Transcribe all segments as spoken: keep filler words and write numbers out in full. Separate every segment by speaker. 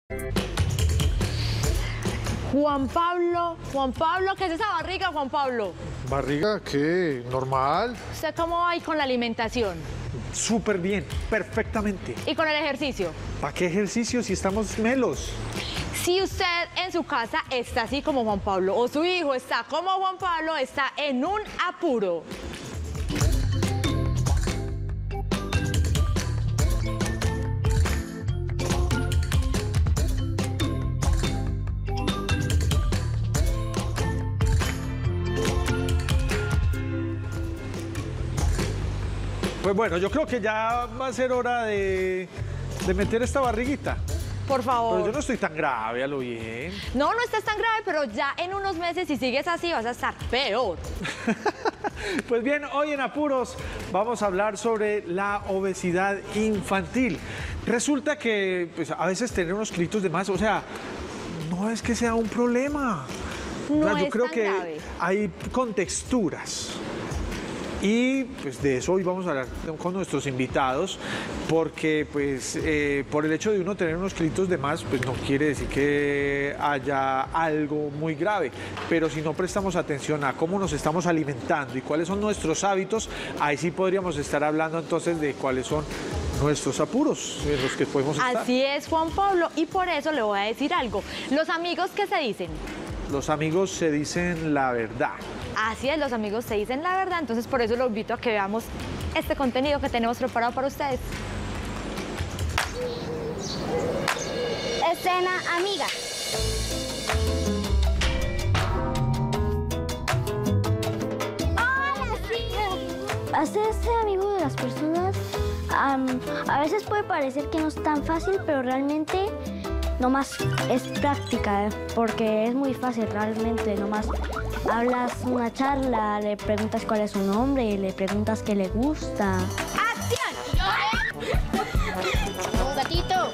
Speaker 1: Juan Pablo, Juan Pablo, ¿qué es esa barriga, Juan Pablo?
Speaker 2: ¿Barriga qué? ¿Normal?
Speaker 1: ¿Usted cómo va ahí con la alimentación?
Speaker 3: Súper bien, perfectamente.
Speaker 1: ¿Y con el ejercicio?
Speaker 3: ¿Para qué ejercicio si estamos melos?
Speaker 1: Si usted en su casa está así como Juan Pablo o su hijo está como Juan Pablo, está en un apuro.
Speaker 3: Pues bueno, yo creo que ya va a ser hora de, de meter esta barriguita.
Speaker 1: Por favor.
Speaker 3: Pero yo no estoy tan grave, a lo bien.
Speaker 1: No, no estás tan grave, pero ya en unos meses, si sigues así, vas a estar peor.
Speaker 3: Pues bien, hoy en Apuros vamos a hablar sobre la obesidad infantil. Resulta que pues, a veces tener unos kilitos de más, o sea, no es que sea un problema.
Speaker 1: No
Speaker 3: O sea, yo
Speaker 1: es
Speaker 3: creo
Speaker 1: tan
Speaker 3: que
Speaker 1: grave.
Speaker 3: hay contexturas. Y pues de eso hoy vamos a hablar con nuestros invitados, porque pues eh, por el hecho de uno tener unos kilitos de más, pues no quiere decir que haya algo muy grave, pero si no prestamos atención a cómo nos estamos alimentando y cuáles son nuestros hábitos, ahí sí podríamos estar hablando entonces de cuáles son nuestros apuros en los que podemos estar.
Speaker 1: Así es, Juan Pablo, y por eso le voy a decir algo. Los amigos, ¿qué se dicen?
Speaker 3: Los amigos se dicen la verdad.
Speaker 1: Así es, los amigos se dicen la verdad, entonces por eso los invito a que veamos este contenido que tenemos preparado para ustedes.
Speaker 4: Escena amiga. Hola, sí. Hacerse amigo de las personas um, a veces puede parecer que no es tan fácil, pero realmente nomás es práctica, porque es muy fácil realmente, nomás hablas una charla, le preguntas cuál es su nombre, le preguntas qué le gusta.
Speaker 5: ¡Acción! ¡Un gatito!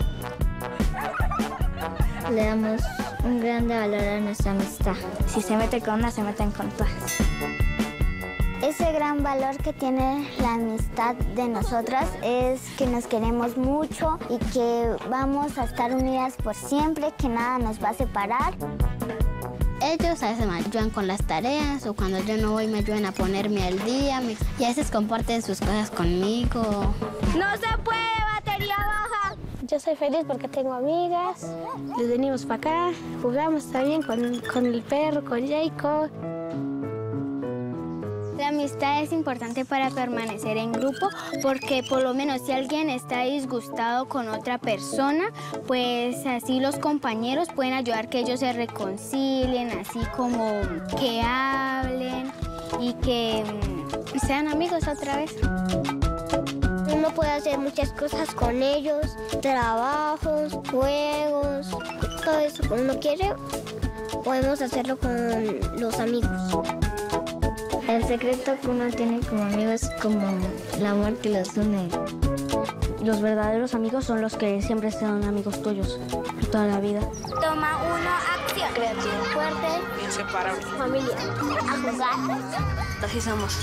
Speaker 4: Le damos un grande valor a nuestra amistad. Si se mete con una, se meten con todas. Ese gran valor que tiene la amistad de nosotras es que nos queremos mucho y que vamos a estar unidas por siempre, que nada nos va a separar.
Speaker 5: Ellos a veces me ayudan con las tareas o cuando yo no voy me ayudan a ponerme al día me- y a veces comparten sus cosas conmigo.
Speaker 4: ¡No se puede, batería baja! Yo soy feliz porque tengo amigas. Les venimos para acá, jugamos también con, con el perro, con Jacob.
Speaker 6: La amistad es importante para permanecer en grupo porque por lo menos si alguien está disgustado con otra persona, pues así los compañeros pueden ayudar que ellos se reconcilien, así como que hablen y que mm, sean amigos otra vez.
Speaker 4: Uno puede hacer muchas cosas con ellos, trabajos, juegos, todo eso que uno quiere, podemos hacerlo con los amigos.
Speaker 7: El secreto que uno tiene como amigo es como el amor que los une. Los verdaderos amigos son los que siempre serán amigos tuyos toda la vida.
Speaker 4: Toma uno, acción. Creativo, fuerte,
Speaker 8: inseparable.
Speaker 4: familia, a jugar.
Speaker 7: Así somos.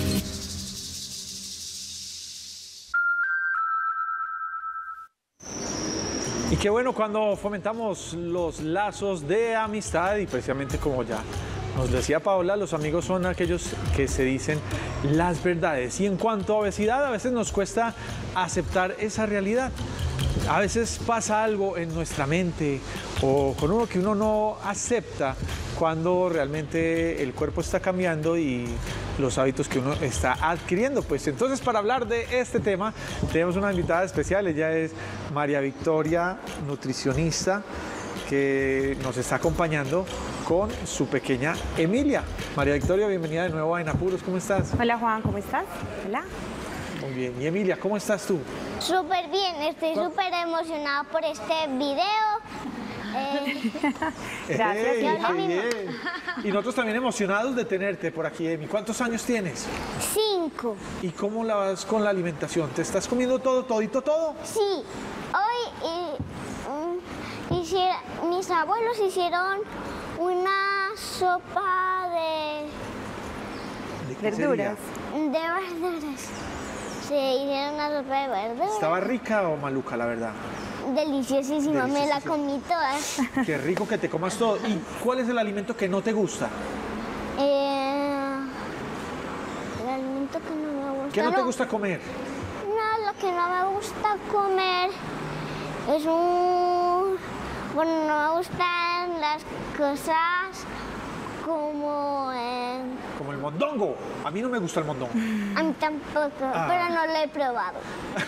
Speaker 3: Y qué bueno cuando fomentamos los lazos de amistad y precisamente como ya nos decía Paola, los amigos son aquellos que se dicen las verdades. Y en cuanto a obesidad, a veces nos cuesta aceptar esa realidad. A veces pasa algo en nuestra mente o con uno que uno no acepta cuando realmente el cuerpo está cambiando y los hábitos que uno está adquiriendo. Pues entonces, para hablar de este tema, tenemos una invitada especial. Ella es María Victoria, nutricionista, que nos está acompañando con su pequeña Emilia. María Victoria, bienvenida de nuevo a En Apuros. ¿Cómo estás?
Speaker 1: Hola Juan, ¿cómo estás? Hola.
Speaker 3: Muy bien. Y Emilia, ¿cómo estás tú?
Speaker 4: Súper bien, estoy súper emocionada por este video. Eh,
Speaker 1: Gracias,
Speaker 3: ¡Ey,
Speaker 4: hija.
Speaker 3: qué bien! Y nosotros también emocionados de tenerte por aquí, Emi. ¿Cuántos años tienes?
Speaker 4: cinco.
Speaker 3: ¿Y cómo la vas con la alimentación? ¿Te estás comiendo todo, todito, todo?
Speaker 4: Sí, hoy eh, mm, hiciera- mis abuelos hicieron una sopa de,
Speaker 3: ¿De qué
Speaker 1: Verduras.
Speaker 3: sería?
Speaker 4: de verduras. Se hicieron una sopa de verduras.
Speaker 3: ¿Estaba rica o maluca, la verdad?
Speaker 7: deliciosísima,
Speaker 3: Delicioso,
Speaker 7: me la
Speaker 3: sí.
Speaker 7: comí toda.
Speaker 3: Qué rico que te comas todo. ¿Y cuál es el alimento que no te gusta?
Speaker 7: Eh, el alimento que no me gusta.
Speaker 3: ¿Qué no te gusta comer?
Speaker 7: No, lo que no me gusta comer es un... Bueno, no me gustan las cosas como... eh,
Speaker 3: Como el mondongo. A mí no me gusta el mondongo.
Speaker 7: a mí tampoco,
Speaker 3: Ah.
Speaker 7: pero no lo he probado.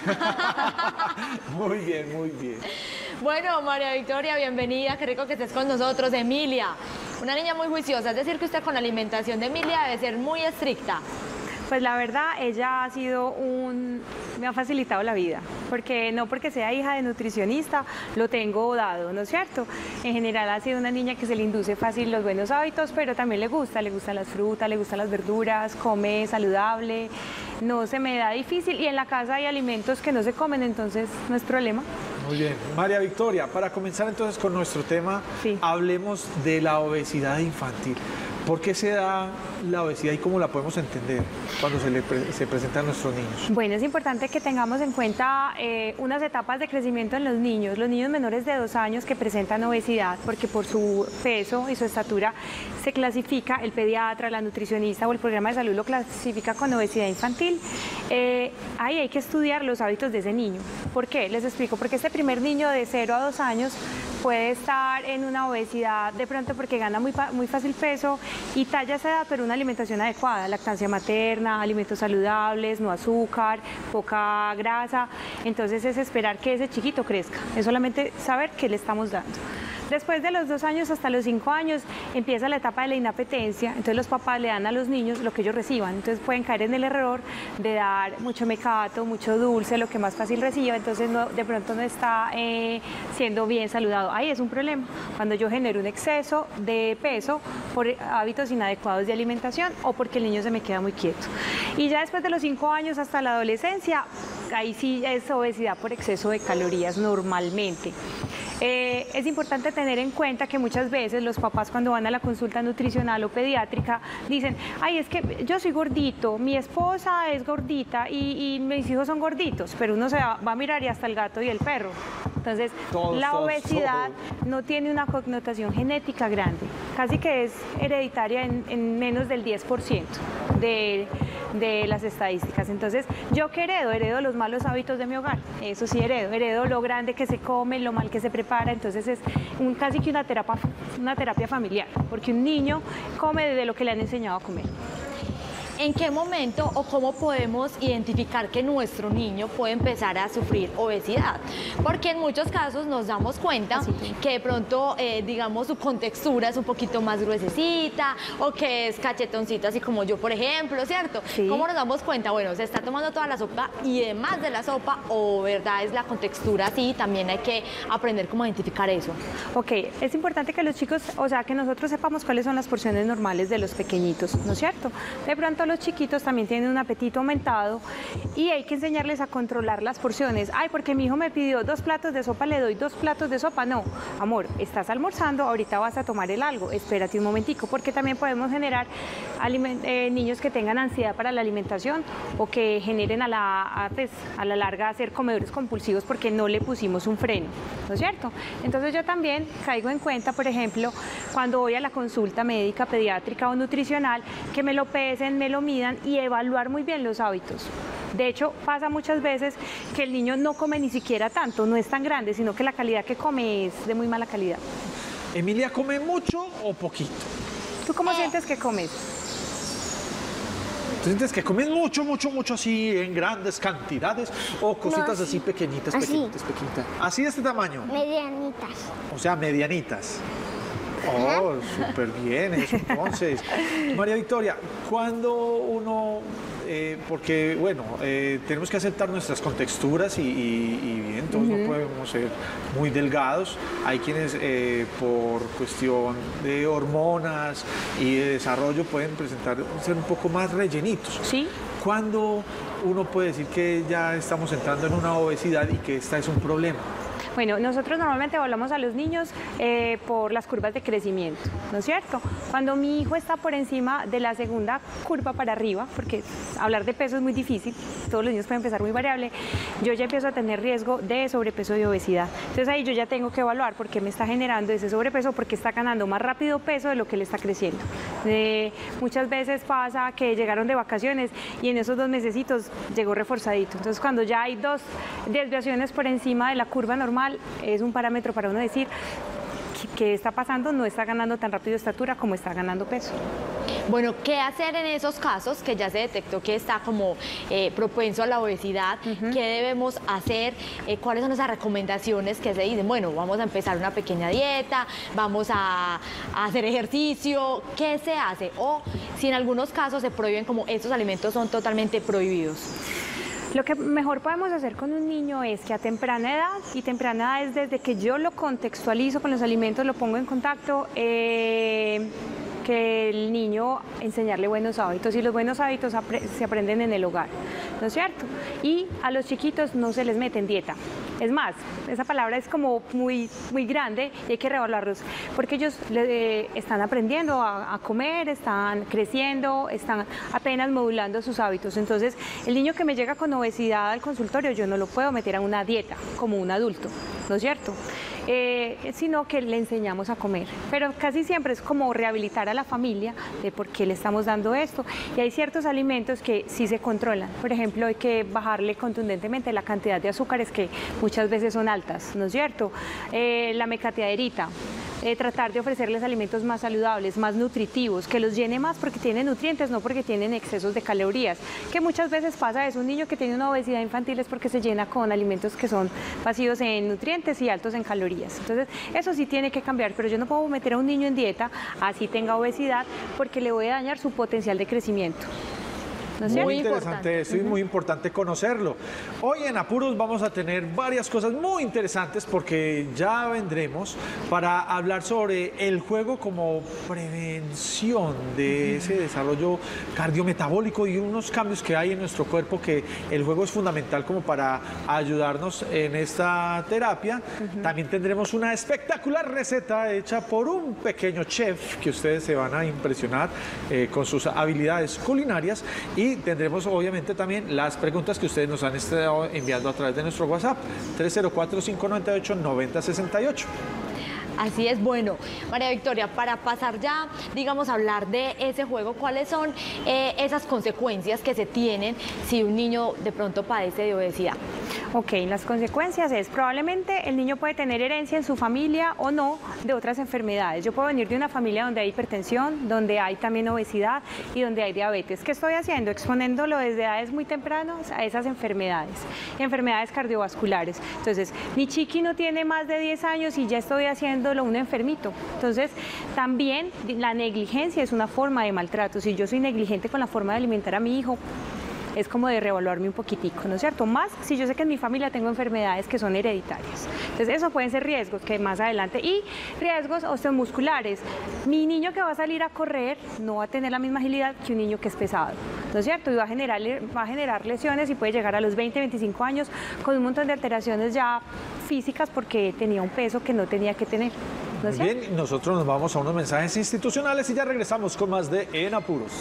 Speaker 3: Muy bien, muy bien.
Speaker 1: Bueno, María Victoria, bienvenida, qué rico que estés con nosotros. Emilia, una niña muy juiciosa, es decir que usted con la alimentación de Emilia debe ser muy estricta.
Speaker 8: Pues la verdad, ella ha sido un... me ha facilitado la vida, porque no porque sea hija de nutricionista lo tengo dado, ¿no es cierto? En general ha sido una niña que se le induce fácil los buenos hábitos, pero también le gusta, le gustan las frutas, le gustan las verduras, come saludable, no se me da difícil y en la casa hay alimentos que no se comen, entonces no es problema.
Speaker 3: Muy bien. María Victoria, para comenzar entonces con nuestro tema,
Speaker 8: Sí.
Speaker 3: hablemos de la obesidad infantil. ¿Por qué se da la obesidad y cómo la podemos entender cuando se, le pre- se presenta a nuestros niños?
Speaker 8: Bueno, es importante que tengamos en cuenta eh, unas etapas de crecimiento en los niños. Los niños menores de dos años que presentan obesidad, porque por su peso y su estatura se clasifica, el pediatra, la nutricionista o el programa de salud lo clasifica con obesidad infantil. Eh, ahí hay que estudiar los hábitos de ese niño. ¿Por qué? Les explico. Porque este primer niño de cero a dos años puede estar en una obesidad de pronto porque gana muy, muy fácil peso y talla esa edad, pero una alimentación adecuada, lactancia materna, alimentos saludables, no azúcar, poca grasa. Entonces es esperar que ese chiquito crezca, es solamente saber qué le estamos dando. Después de los dos años hasta los cinco años empieza la etapa de la inapetencia, entonces los papás le dan a los niños lo que ellos reciban, entonces pueden caer en el error de dar mucho mecato, mucho dulce, lo que más fácil reciba, entonces no, de pronto no está eh, siendo bien saludado. Ahí es un problema, cuando yo genero un exceso de peso por hábitos inadecuados de alimentación o porque el niño se me queda muy quieto. Y ya después de los cinco años hasta la adolescencia, ahí sí es obesidad por exceso de calorías normalmente. Eh, es importante tener en cuenta que muchas veces los papás cuando van a la consulta nutricional o pediátrica dicen, ay, es que yo soy gordito, mi esposa es gordita y, y mis hijos son gorditos, pero uno se va, va a mirar y hasta el gato y el perro. Entonces,
Speaker 3: Todos,
Speaker 8: la
Speaker 3: todos,
Speaker 8: obesidad
Speaker 3: todos.
Speaker 8: no tiene una connotación genética grande, casi que es hereditaria en, en menos del diez por ciento de, de las estadísticas. Entonces, ¿yo qué heredo? Heredo los malos hábitos de mi hogar, eso sí heredo, heredo lo grande que se come, lo mal que se prepara, entonces es un, casi que una terapia, una terapia familiar, porque un niño come de lo que le han enseñado a comer.
Speaker 1: ¿En qué momento o cómo podemos identificar que nuestro niño puede empezar a sufrir obesidad? Porque en muchos casos nos damos cuenta que de pronto, eh, digamos, su contextura es un poquito más gruesecita o que es cachetoncito, así como yo, por ejemplo, ¿cierto?
Speaker 8: Sí.
Speaker 1: ¿Cómo nos damos cuenta? Bueno, se está tomando toda la sopa y además de la sopa, o verdad es la contextura así, también hay que aprender cómo identificar eso.
Speaker 8: Ok, es importante que los chicos, o sea, que nosotros sepamos cuáles son las porciones normales de los pequeñitos, ¿no es cierto? De pronto los chiquitos también tienen un apetito aumentado y hay que enseñarles a controlar las porciones. Ay, porque mi hijo me pidió dos platos de sopa, le doy dos platos de sopa. No, amor, estás almorzando, ahorita vas a tomar el algo, espérate un momentico, porque también podemos generar eh, niños que tengan ansiedad para la alimentación o que generen a la, a, pues, a la larga ser comedores compulsivos porque no le pusimos un freno, ¿no es cierto? Entonces yo también caigo en cuenta, por ejemplo, cuando voy a la consulta médica, pediátrica o nutricional, que me lo pesen, me lo midan y evaluar muy bien los hábitos. De hecho, pasa muchas veces que el niño no come ni siquiera tanto, no es tan grande, sino que la calidad que come es de muy mala calidad.
Speaker 3: ¿Emilia come mucho o poquito?
Speaker 8: ¿Tú cómo sientes que comes?
Speaker 3: ¿Tú sientes que comes mucho, mucho, mucho así en grandes cantidades o cositas
Speaker 7: No,
Speaker 3: así pequeñitas,
Speaker 7: así.
Speaker 3: pequeñitas, pequeñitas? ¿Así de este tamaño?
Speaker 7: Medianitas.
Speaker 3: O sea, medianitas. Oh, súper bien eso, entonces. María Victoria, cuando uno, eh, porque bueno, eh, tenemos que aceptar nuestras contexturas y, y, y bien, todos uh-huh. no podemos ser muy delgados. Hay quienes eh, por cuestión de hormonas y de desarrollo pueden presentar, ser un poco más rellenitos.
Speaker 8: Sí.
Speaker 3: ¿Cuándo uno puede decir que ya estamos entrando en una obesidad y que esta es un problema?
Speaker 8: Bueno, nosotros normalmente evaluamos a los niños eh, por las curvas de crecimiento, ¿no es cierto? Cuando mi hijo está por encima de la segunda curva para arriba, porque hablar de peso es muy difícil, todos los niños pueden empezar muy variable, yo ya empiezo a tener riesgo de sobrepeso y obesidad. Entonces ahí yo ya tengo que evaluar por qué me está generando ese sobrepeso, porque está ganando más rápido peso de lo que le está creciendo. Eh, muchas veces pasa que llegaron de vacaciones y en esos dos mesecitos llegó reforzadito. Entonces cuando ya hay dos desviaciones por encima de la curva normal, es un parámetro para uno decir qué está pasando, no está ganando tan rápido estatura como está ganando peso.
Speaker 1: Bueno, ¿qué hacer en esos casos que ya se detectó que está como eh, propenso a la obesidad? Uh-huh. ¿Qué debemos hacer? Eh, ¿Cuáles son esas recomendaciones que se dicen? Bueno, vamos a empezar una pequeña dieta, vamos a, a hacer ejercicio. ¿Qué se hace? O si en algunos casos se prohíben, como estos alimentos son totalmente prohibidos.
Speaker 8: Lo que mejor podemos hacer con un niño es que a temprana edad, y temprana edad es desde que yo lo contextualizo con los alimentos, lo pongo en contacto, eh, que el niño enseñarle buenos hábitos, y los buenos hábitos apre se aprenden en el hogar, ¿no es cierto? Y a los chiquitos no se les mete en dieta. Es más, esa palabra es como muy, muy grande y hay que revaluarlos, porque ellos eh, están aprendiendo a, a comer, están creciendo, están apenas modulando sus hábitos. Entonces, el niño que me llega con obesidad al consultorio, yo no lo puedo meter a una dieta como un adulto, ¿no es cierto? Eh, sino que le enseñamos a comer. Pero casi siempre es como rehabilitar a la familia de por qué le estamos dando esto. Y hay ciertos alimentos que sí se controlan. Por ejemplo, hay que bajarle contundentemente la cantidad de azúcares que muchas veces son altas, ¿no es cierto? Eh, la mecateaderita. Eh, tratar de ofrecerles alimentos más saludables, más nutritivos, que los llene más porque tienen nutrientes, no porque tienen excesos de calorías, que muchas veces pasa eso. Un niño que tiene una obesidad infantil es porque se llena con alimentos que son vacíos en nutrientes y altos en calorías. Entonces, eso sí tiene que cambiar, pero yo no puedo meter a un niño en dieta, así tenga obesidad, porque le voy a dañar su potencial de crecimiento. ¿No es
Speaker 3: muy
Speaker 8: cierto?
Speaker 3: interesante eso y muy importante conocerlo. Hoy en Apuros vamos a tener varias cosas muy interesantes porque ya vendremos para hablar sobre el juego como prevención de ese desarrollo cardiometabólico y unos cambios que hay en nuestro cuerpo, que el juego es fundamental como para ayudarnos en esta terapia. Uh-huh. También tendremos una espectacular receta hecha por un pequeño chef que ustedes se van a impresionar eh, con sus habilidades culinarias. Y tendremos obviamente también las preguntas que ustedes nos han estado enviando a través de nuestro WhatsApp, tres cero cuatro, cinco nueve ocho, nueve cero seis ocho.
Speaker 1: Así es. Bueno, María Victoria, para pasar ya, digamos, a hablar de ese juego, ¿cuáles son eh, esas consecuencias que se tienen si un niño de pronto padece de obesidad?
Speaker 8: Ok, las consecuencias es, probablemente el niño puede tener herencia en su familia o no de otras enfermedades. Yo puedo venir de una familia donde hay hipertensión, donde hay también obesidad y donde hay diabetes. ¿Qué estoy haciendo? Exponiéndolo desde edades muy tempranas a esas enfermedades, enfermedades cardiovasculares. Entonces, mi chiqui no tiene más de diez años y ya estoy haciéndolo un enfermito. Entonces, también la negligencia es una forma de maltrato. Si yo soy negligente con la forma de alimentar a mi hijo, es como de reevaluarme un poquitico, ¿no es cierto? Más si yo sé que en mi familia tengo enfermedades que son hereditarias. Entonces, eso pueden ser riesgos que más adelante. Y riesgos osteomusculares. Mi niño que va a salir a correr no va a tener la misma agilidad que un niño que es pesado, ¿no es cierto? Y va a generar, va a generar lesiones y puede llegar a los veinte, veinticinco años con un montón de alteraciones ya físicas porque tenía un peso que no tenía que tener. ¿No es cierto?
Speaker 3: Bien, nosotros nos vamos a unos mensajes institucionales y ya regresamos con más de En Apuros.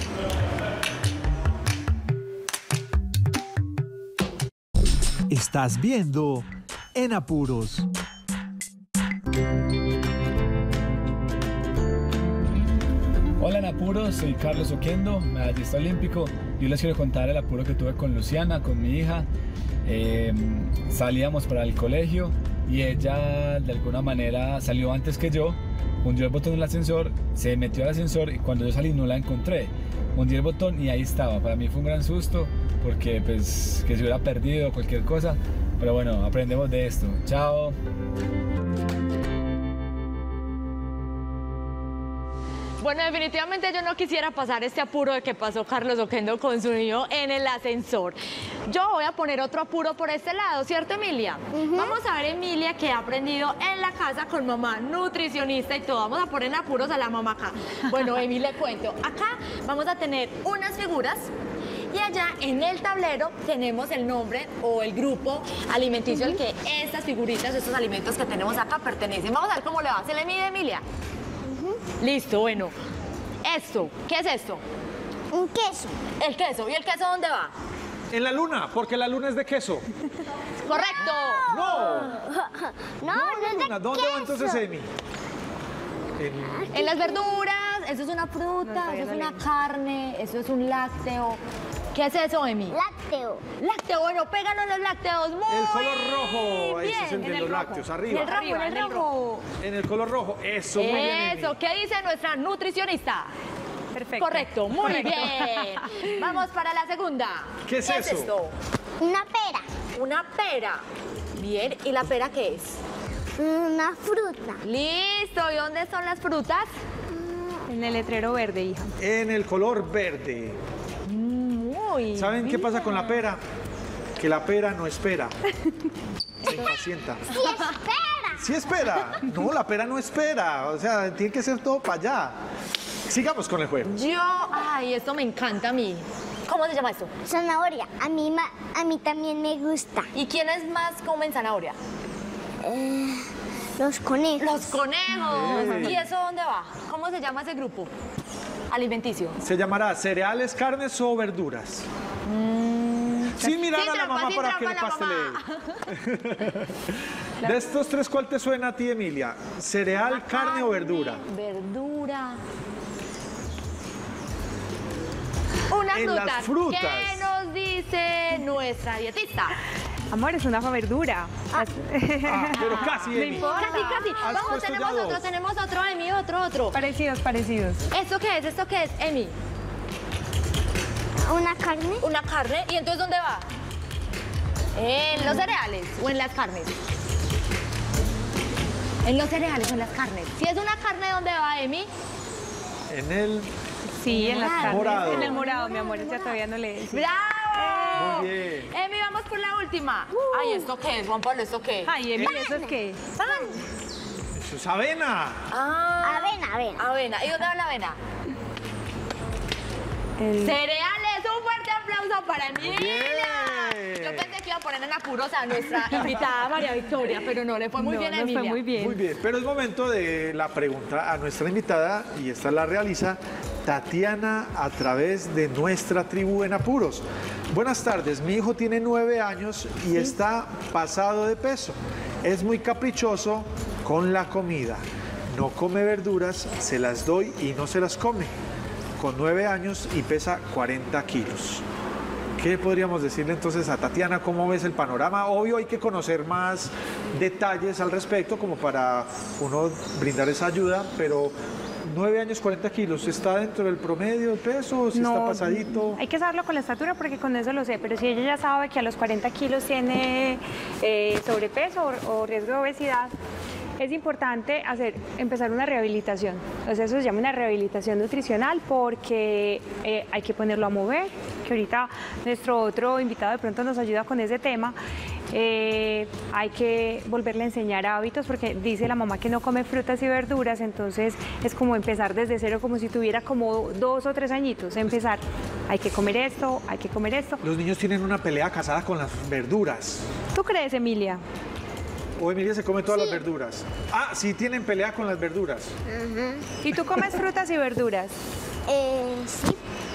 Speaker 9: Estás viendo En Apuros.
Speaker 10: Hola En Apuros, soy Carlos Oquendo, medallista olímpico. Yo les quiero contar el apuro que tuve con Luciana, con mi hija. Eh, salíamos para el colegio y ella de alguna manera salió antes que yo, hundió el botón del ascensor, se metió al ascensor y cuando yo salí no la encontré. Hundí el botón y ahí estaba. Para mí fue un gran susto porque pues que se hubiera perdido cualquier cosa, pero bueno, aprendemos de esto. Chao.
Speaker 1: Bueno, definitivamente yo no quisiera pasar este apuro de que pasó Carlos Oquendo con su niño en el ascensor. Yo voy a poner otro apuro por este lado, ¿cierto, Emilia? Uh-huh. Vamos a ver, Emilia, que ha aprendido en la casa con mamá nutricionista y todo. Vamos a poner en apuros a la mamá acá. Bueno, Emilia, le cuento. Acá vamos a tener unas figuras Y allá en el tablero tenemos el nombre o el grupo alimenticio al que estas figuritas, estos alimentos que tenemos acá pertenecen. Vamos a ver cómo le va. ¿Se le mide, Emilia? Listo, bueno. Esto, ¿qué es esto?
Speaker 6: Un queso.
Speaker 1: El queso. ¿Y el queso dónde va?
Speaker 3: En la luna, porque la luna es de queso.
Speaker 1: ¡Correcto!
Speaker 3: ¡No!
Speaker 6: No, no,
Speaker 3: la
Speaker 6: es de
Speaker 3: luna. ¿Dónde va entonces,
Speaker 6: queso.
Speaker 3: Emi? En-
Speaker 1: En las verduras, eso es una fruta,
Speaker 8: No, todavía
Speaker 1: eso es
Speaker 8: no
Speaker 1: una
Speaker 8: leí.
Speaker 1: carne, eso es un lácteo. ¿Qué es eso, Emi?
Speaker 6: Lácteo.
Speaker 1: Lácteo, bueno, péganos los lácteos. Muy
Speaker 3: El color rojo, ese es el
Speaker 1: bien.
Speaker 3: de
Speaker 8: en
Speaker 3: los
Speaker 8: el
Speaker 3: lácteos,
Speaker 8: rojo.
Speaker 1: En el
Speaker 3: arriba.
Speaker 1: rojo, en el rojo.
Speaker 3: En el color rojo, eso, muy bien, Emi.
Speaker 1: Eso, ¿qué dice nuestra nutricionista?
Speaker 8: Perfecto.
Speaker 1: Correcto, muy
Speaker 8: Correcto.
Speaker 1: bien. Vamos para la segunda.
Speaker 3: ¿Qué es eso?
Speaker 1: esto?
Speaker 6: Una pera.
Speaker 1: Una pera. Bien, ¿y la pera qué es?
Speaker 6: Una fruta.
Speaker 1: Listo, ¿y dónde son las frutas?
Speaker 8: En el letrero verde, hija.
Speaker 3: En el color verde.
Speaker 1: Muy
Speaker 3: ¿Saben qué
Speaker 1: bien.
Speaker 3: pasa con la pera? Que la pera no espera. Se impacienta.
Speaker 6: ¡Sí espera!
Speaker 3: ¿Sí espera? No, la pera no espera. O sea, tiene que ser todo para allá. Sigamos con el juego.
Speaker 1: Yo, ay, esto me encanta a mí. ¿Cómo se llama esto?
Speaker 6: Zanahoria. A mí, ma- a mí también me gusta.
Speaker 1: ¿Y quiénes más comen zanahoria?
Speaker 6: Los conejos.
Speaker 1: Los conejos.
Speaker 3: Bien.
Speaker 1: ¿Y eso dónde va? ¿Cómo se llama ese grupo alimenticio?
Speaker 3: Se llamará cereales, carnes o verduras. Sin mirar
Speaker 1: Sin
Speaker 3: a la
Speaker 1: trampa,
Speaker 3: mamá
Speaker 1: sin
Speaker 3: para que le
Speaker 1: trampa
Speaker 3: pastelee. De estos tres, ¿cuál te suena a ti, Emilia? ¿Cereal, carne o verdura?
Speaker 1: Verdura. Una
Speaker 3: En
Speaker 1: fruta.
Speaker 3: las frutas.
Speaker 1: ¿Qué nos dice nuestra dietista?
Speaker 8: Amor, es una verdura.
Speaker 3: Ah, pero casi,
Speaker 8: No
Speaker 3: Emi.
Speaker 8: importa.
Speaker 1: Casi, casi.
Speaker 3: Has
Speaker 1: Vamos,
Speaker 3: puesto
Speaker 1: tenemos
Speaker 3: ya dos.
Speaker 1: otro, tenemos otro, Emi, otro, otro.
Speaker 8: Parecidos, parecidos.
Speaker 1: ¿Esto qué es? ¿Esto qué es, Emi?
Speaker 6: Una carne.
Speaker 1: Una carne. ¿Y entonces dónde va? ¿En los cereales o en las carnes? En los cereales o en las carnes. Si es una carne, ¿dónde va, Emi?
Speaker 3: En el...
Speaker 8: Sí, en las carnes.
Speaker 3: Morado.
Speaker 8: En el morado, mi amor, ya todavía no le...
Speaker 1: ¡Bravo!
Speaker 3: Muy bien.
Speaker 1: Emi, vamos por la última. Ay, ¿esto qué es, Juan Pablo? ¿Esto qué?
Speaker 8: Ay, Emi, ¿eso es qué?
Speaker 1: Pan.
Speaker 3: Eso es avena.
Speaker 1: Ah,
Speaker 6: Avena, avena.
Speaker 1: avena. ¿Y dónde va la avena?
Speaker 8: El-
Speaker 1: Cereales, un fuerte aplauso para Emilia.
Speaker 3: bien.
Speaker 1: Yo pensé que iba a poner en apuros a nuestra invitada María Victoria, pero no, le fue muy
Speaker 8: No,
Speaker 1: bien a
Speaker 8: nos
Speaker 1: Emilia.
Speaker 8: fue muy bien.
Speaker 3: Muy bien, pero es momento de la pregunta a nuestra invitada y esta la realiza Tatiana a través de nuestra tribu en apuros. Buenas tardes, mi hijo tiene nueve años y está pasado de peso. Es muy caprichoso con la comida. No come verduras, se las doy y no se las come. Con nueve años y pesa cuarenta kilos. ¿Qué podríamos decirle entonces a Tatiana? ¿Cómo ves el panorama? Obvio hay que conocer más detalles al respecto como para uno brindar esa ayuda, pero nueve años, cuarenta kilos, ¿está dentro del promedio del peso o si está pasadito?
Speaker 8: Hay que saberlo con la estatura porque con eso lo sé, pero si ella ya sabe que a los cuarenta kilos tiene eh, sobrepeso o, o riesgo de obesidad, es importante hacer, empezar una rehabilitación. O sea, eso se llama una rehabilitación nutricional porque eh, hay que ponerlo a mover, que ahorita nuestro otro invitado de pronto nos ayuda con ese tema. Eh, hay que volverle a enseñar hábitos porque dice la mamá que no come frutas y verduras, entonces es como empezar desde cero, como si tuviera como dos o tres añitos, empezar, hay que comer esto, hay que comer esto.
Speaker 3: Los niños tienen una pelea casada con las verduras.
Speaker 8: ¿Tú crees, Emilia?
Speaker 3: O Emilia se come todas las verduras. Ah, sí tienen pelea con las verduras.
Speaker 8: ¿Y tú comes frutas y verduras?
Speaker 6: Eh, sí.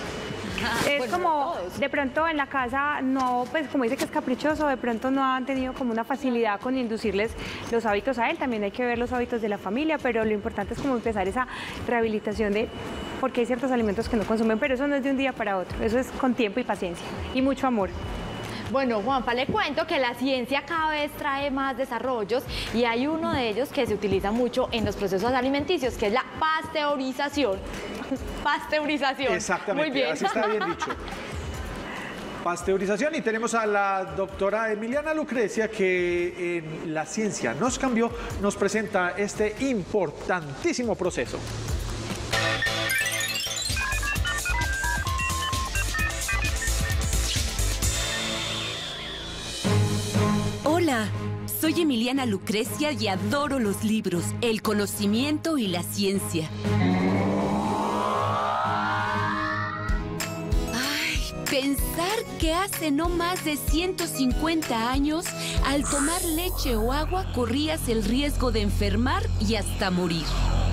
Speaker 8: Es
Speaker 1: Bueno,
Speaker 8: como,
Speaker 1: todos.
Speaker 8: de pronto en la casa, no, pues como dice que es caprichoso, de pronto no han tenido como una facilidad con inducirles los hábitos a él. También hay que ver los hábitos de la familia, pero lo importante es como empezar esa rehabilitación de, porque hay ciertos alimentos que no consumen, pero eso no es de un día para otro, eso es con tiempo y paciencia y mucho amor.
Speaker 1: Bueno, Juanpa, le cuento que la ciencia cada vez trae más desarrollos y hay uno de ellos que se utiliza mucho en los procesos alimenticios, que es la pasteurización. Pasteurización.
Speaker 3: Exactamente,
Speaker 1: Muy bien.
Speaker 3: así está bien dicho. Pasteurización, y tenemos a la doctora Emiliana Lucrecia que en La Ciencia Nos Cambió nos presenta este importantísimo proceso.
Speaker 11: Hola, soy Emiliana Lucrecia y adoro los libros, el conocimiento y la ciencia. Ay, Pensar que hace no más de ciento cincuenta años, al tomar leche o agua, corrías el riesgo de enfermar y hasta morir.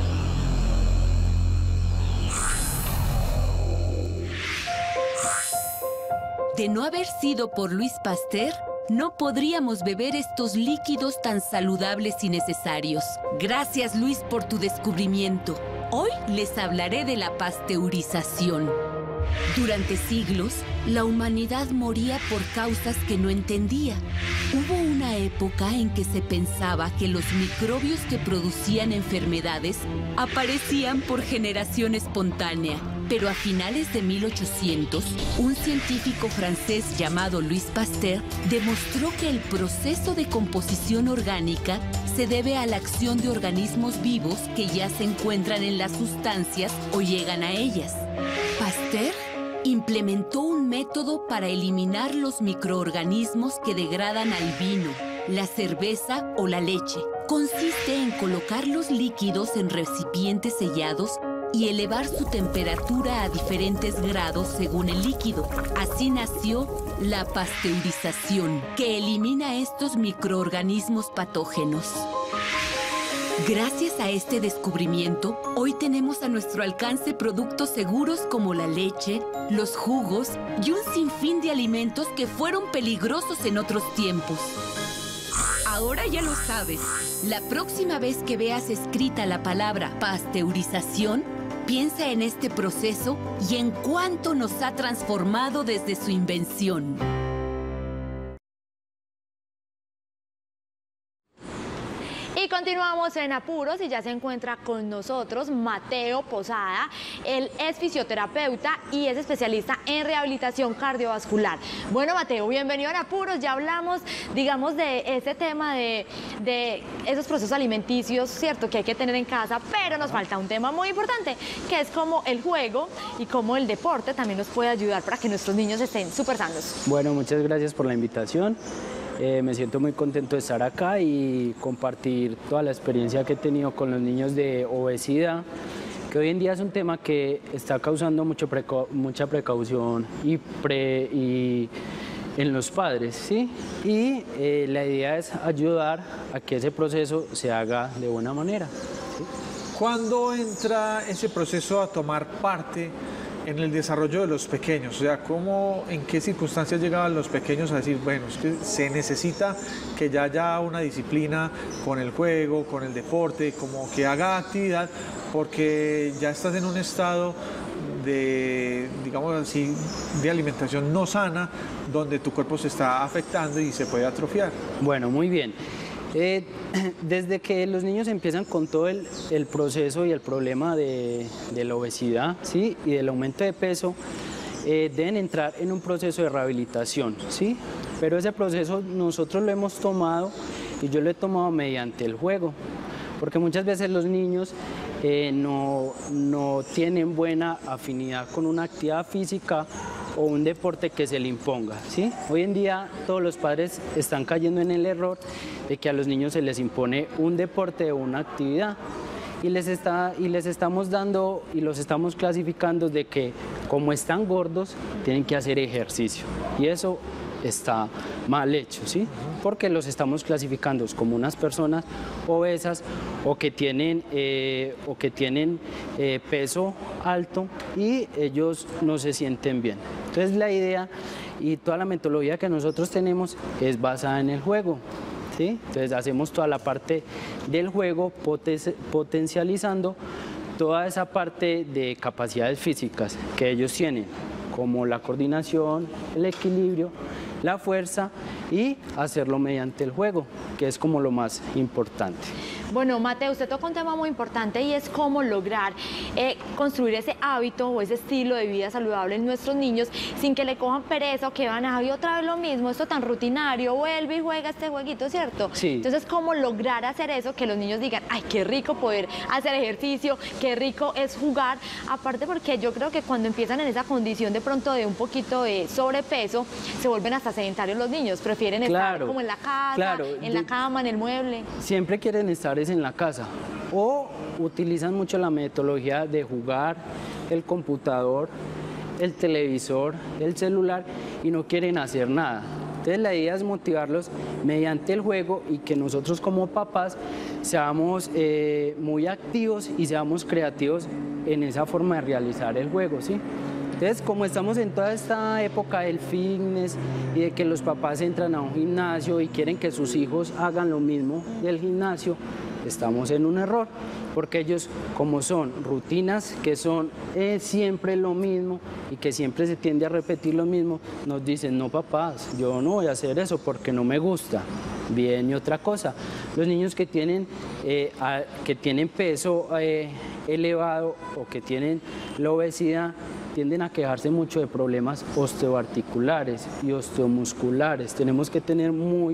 Speaker 11: De no haber sido por Louis Pasteur, no podríamos beber estos líquidos tan saludables y necesarios. Gracias, Luis, por tu descubrimiento. Hoy les hablaré de la pasteurización. Durante siglos, la humanidad moría por causas que no entendía. Hubo una época en que se pensaba que los microbios que producían enfermedades aparecían por generación espontánea. Pero a finales de mil ochocientos, un científico francés llamado Louis Pasteur demostró que el proceso de composición orgánica se debe a la acción de organismos vivos que ya se encuentran en las sustancias o llegan a ellas. Pasteur implementó un método para eliminar los microorganismos que degradan al vino, la cerveza o la leche. Consiste en colocar los líquidos en recipientes sellados y elevar su temperatura a diferentes grados según el líquido. Así nació la pasteurización, que elimina estos microorganismos patógenos. Gracias a este descubrimiento, hoy tenemos a nuestro alcance productos seguros como la leche, los jugos y un sinfín de alimentos que fueron peligrosos en otros tiempos. Ahora ya lo sabes. La próxima vez que veas escrita la palabra pasteurización, piensa en este proceso y en cuánto nos ha transformado desde su invención.
Speaker 1: Y continuamos en Apuros y ya se encuentra con nosotros Mateo Posada. Él es fisioterapeuta y es especialista en rehabilitación cardiovascular. Bueno, Mateo, bienvenido en Apuros. Ya hablamos, digamos, de ese tema de, de esos procesos alimenticios, ¿cierto?, que hay que tener en casa, pero nos falta un tema muy importante, que es como el juego y cómo el deporte también nos puede ayudar para que nuestros niños estén súper sanos.
Speaker 12: Bueno, muchas gracias por la invitación. Eh, me siento muy contento de estar acá y compartir toda la experiencia que he tenido con los niños de obesidad, que hoy en día es un tema que está causando mucho preca mucha precaución y, pre y en los padres, ¿sí? Y eh, la idea es ayudar a que ese proceso se haga de buena manera, ¿sí?
Speaker 3: ¿Cuándo entra ese proceso a tomar parte en el desarrollo de los pequeños? O sea, ¿cómo, en qué circunstancias llegaban los pequeños a decir, bueno, es que se necesita que ya haya una disciplina con el juego, con el deporte, como que haga actividad, porque ya estás en un estado de, digamos así, de alimentación no sana, donde tu cuerpo se está afectando y se puede atrofiar?
Speaker 12: Bueno, muy bien. Eh, desde que los niños empiezan con todo el, el proceso y el problema de, de la obesidad, ¿sí?, y del aumento de peso, eh, deben entrar en un proceso de rehabilitación, ¿sí? Pero ese proceso nosotros lo hemos tomado y yo lo he tomado mediante el juego, porque muchas veces los niños eh, no, no tienen buena afinidad con una actividad física o un deporte que se le imponga, ¿sí? Hoy en día todos los padres están cayendo en el error de que a los niños se les impone un deporte o una actividad y les, está, y les estamos dando y los estamos clasificando de que como están gordos tienen que hacer ejercicio y eso está mal hecho, ¿sí? Porque los estamos clasificando como unas personas obesas o que tienen, eh, o que tienen eh, peso alto y ellos no se sienten bien. Entonces la idea y toda la metodología que nosotros tenemos es basada en el juego, ¿sí? Entonces hacemos toda la parte del juego poten potencializando toda esa parte de capacidades físicas que ellos tienen, como la coordinación, el equilibrio, la fuerza y hacerlo mediante el juego, que es como lo más importante.
Speaker 1: Bueno, Mateo, usted toca un tema muy importante y es cómo lograr eh, construir ese hábito o ese estilo de vida saludable en nuestros niños sin que le cojan pereza o que van a, y otra vez lo mismo, esto tan rutinario, vuelve y juega este jueguito, ¿cierto?
Speaker 12: Sí.
Speaker 1: Entonces, ¿cómo lograr hacer eso? Que los niños digan, ay, qué rico poder hacer ejercicio, qué rico es jugar. Aparte porque yo creo que cuando empiezan en esa condición de pronto de un poquito de sobrepeso, se vuelven hasta sedentarios los niños, prefieren
Speaker 12: claro,
Speaker 1: estar como en la casa,
Speaker 12: claro,
Speaker 1: en la cama, en el mueble.
Speaker 12: Siempre quieren estar en la casa o utilizan mucho la metodología de jugar el computador el televisor, el celular y no quieren hacer nada. Entonces la idea es motivarlos mediante el juego y que nosotros como papás seamos eh, muy activos y seamos creativos en esa forma de realizar el juego, ¿sí? Entonces, como estamos en toda esta época del fitness y de que los papás entran a un gimnasio y quieren que sus hijos hagan lo mismo del gimnasio, estamos en un error, porque ellos, como son rutinas que son eh, siempre lo mismo y que siempre se tiende a repetir lo mismo, nos dicen, no papás, yo no voy a hacer eso porque no me gusta. Bien, y otra cosa, los niños que tienen, eh, a, que tienen peso eh, elevado o que tienen la obesidad, tienden a quejarse mucho de problemas osteoarticulares y osteomusculares. Tenemos que tener muy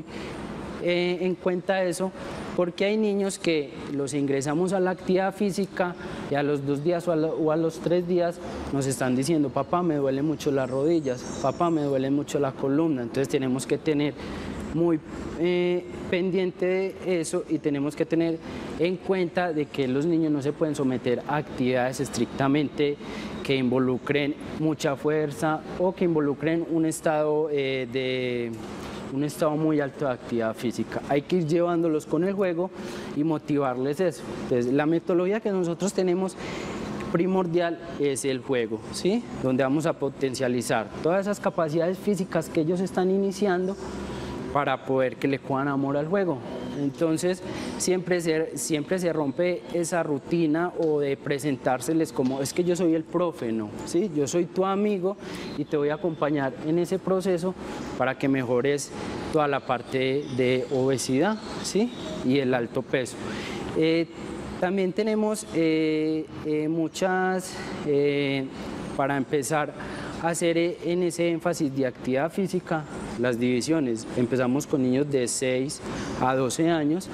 Speaker 12: eh, en cuenta eso, porque hay niños que los ingresamos a la actividad física y a los dos días o a, lo, o a los tres días nos están diciendo, papá, me duelen mucho las rodillas, papá, me duele mucho la columna. Entonces tenemos que tener muy eh, pendiente de eso y tenemos que tener en cuenta de que los niños no se pueden someter a actividades estrictamente que involucren mucha fuerza o que involucren un estado eh, de un estado muy alto de actividad física. Hay que ir llevándolos con el juego y motivarles eso. Entonces, la metodología que nosotros tenemos primordial es el juego, ¿sí? Donde vamos a potencializar todas esas capacidades físicas que ellos están iniciando para poder que le cojan amor al juego. Entonces, siempre se, siempre se rompe esa rutina o de presentárseles como, es que yo soy el profe, no, ¿sí? Yo soy tu amigo y te voy a acompañar en ese proceso para que mejores toda la parte de obesidad, ¿sí? Y el alto peso. Eh, también tenemos eh, eh, muchas, eh, para empezar a hacer en ese énfasis de actividad física, las divisiones. Empezamos con niños de seis a doce años,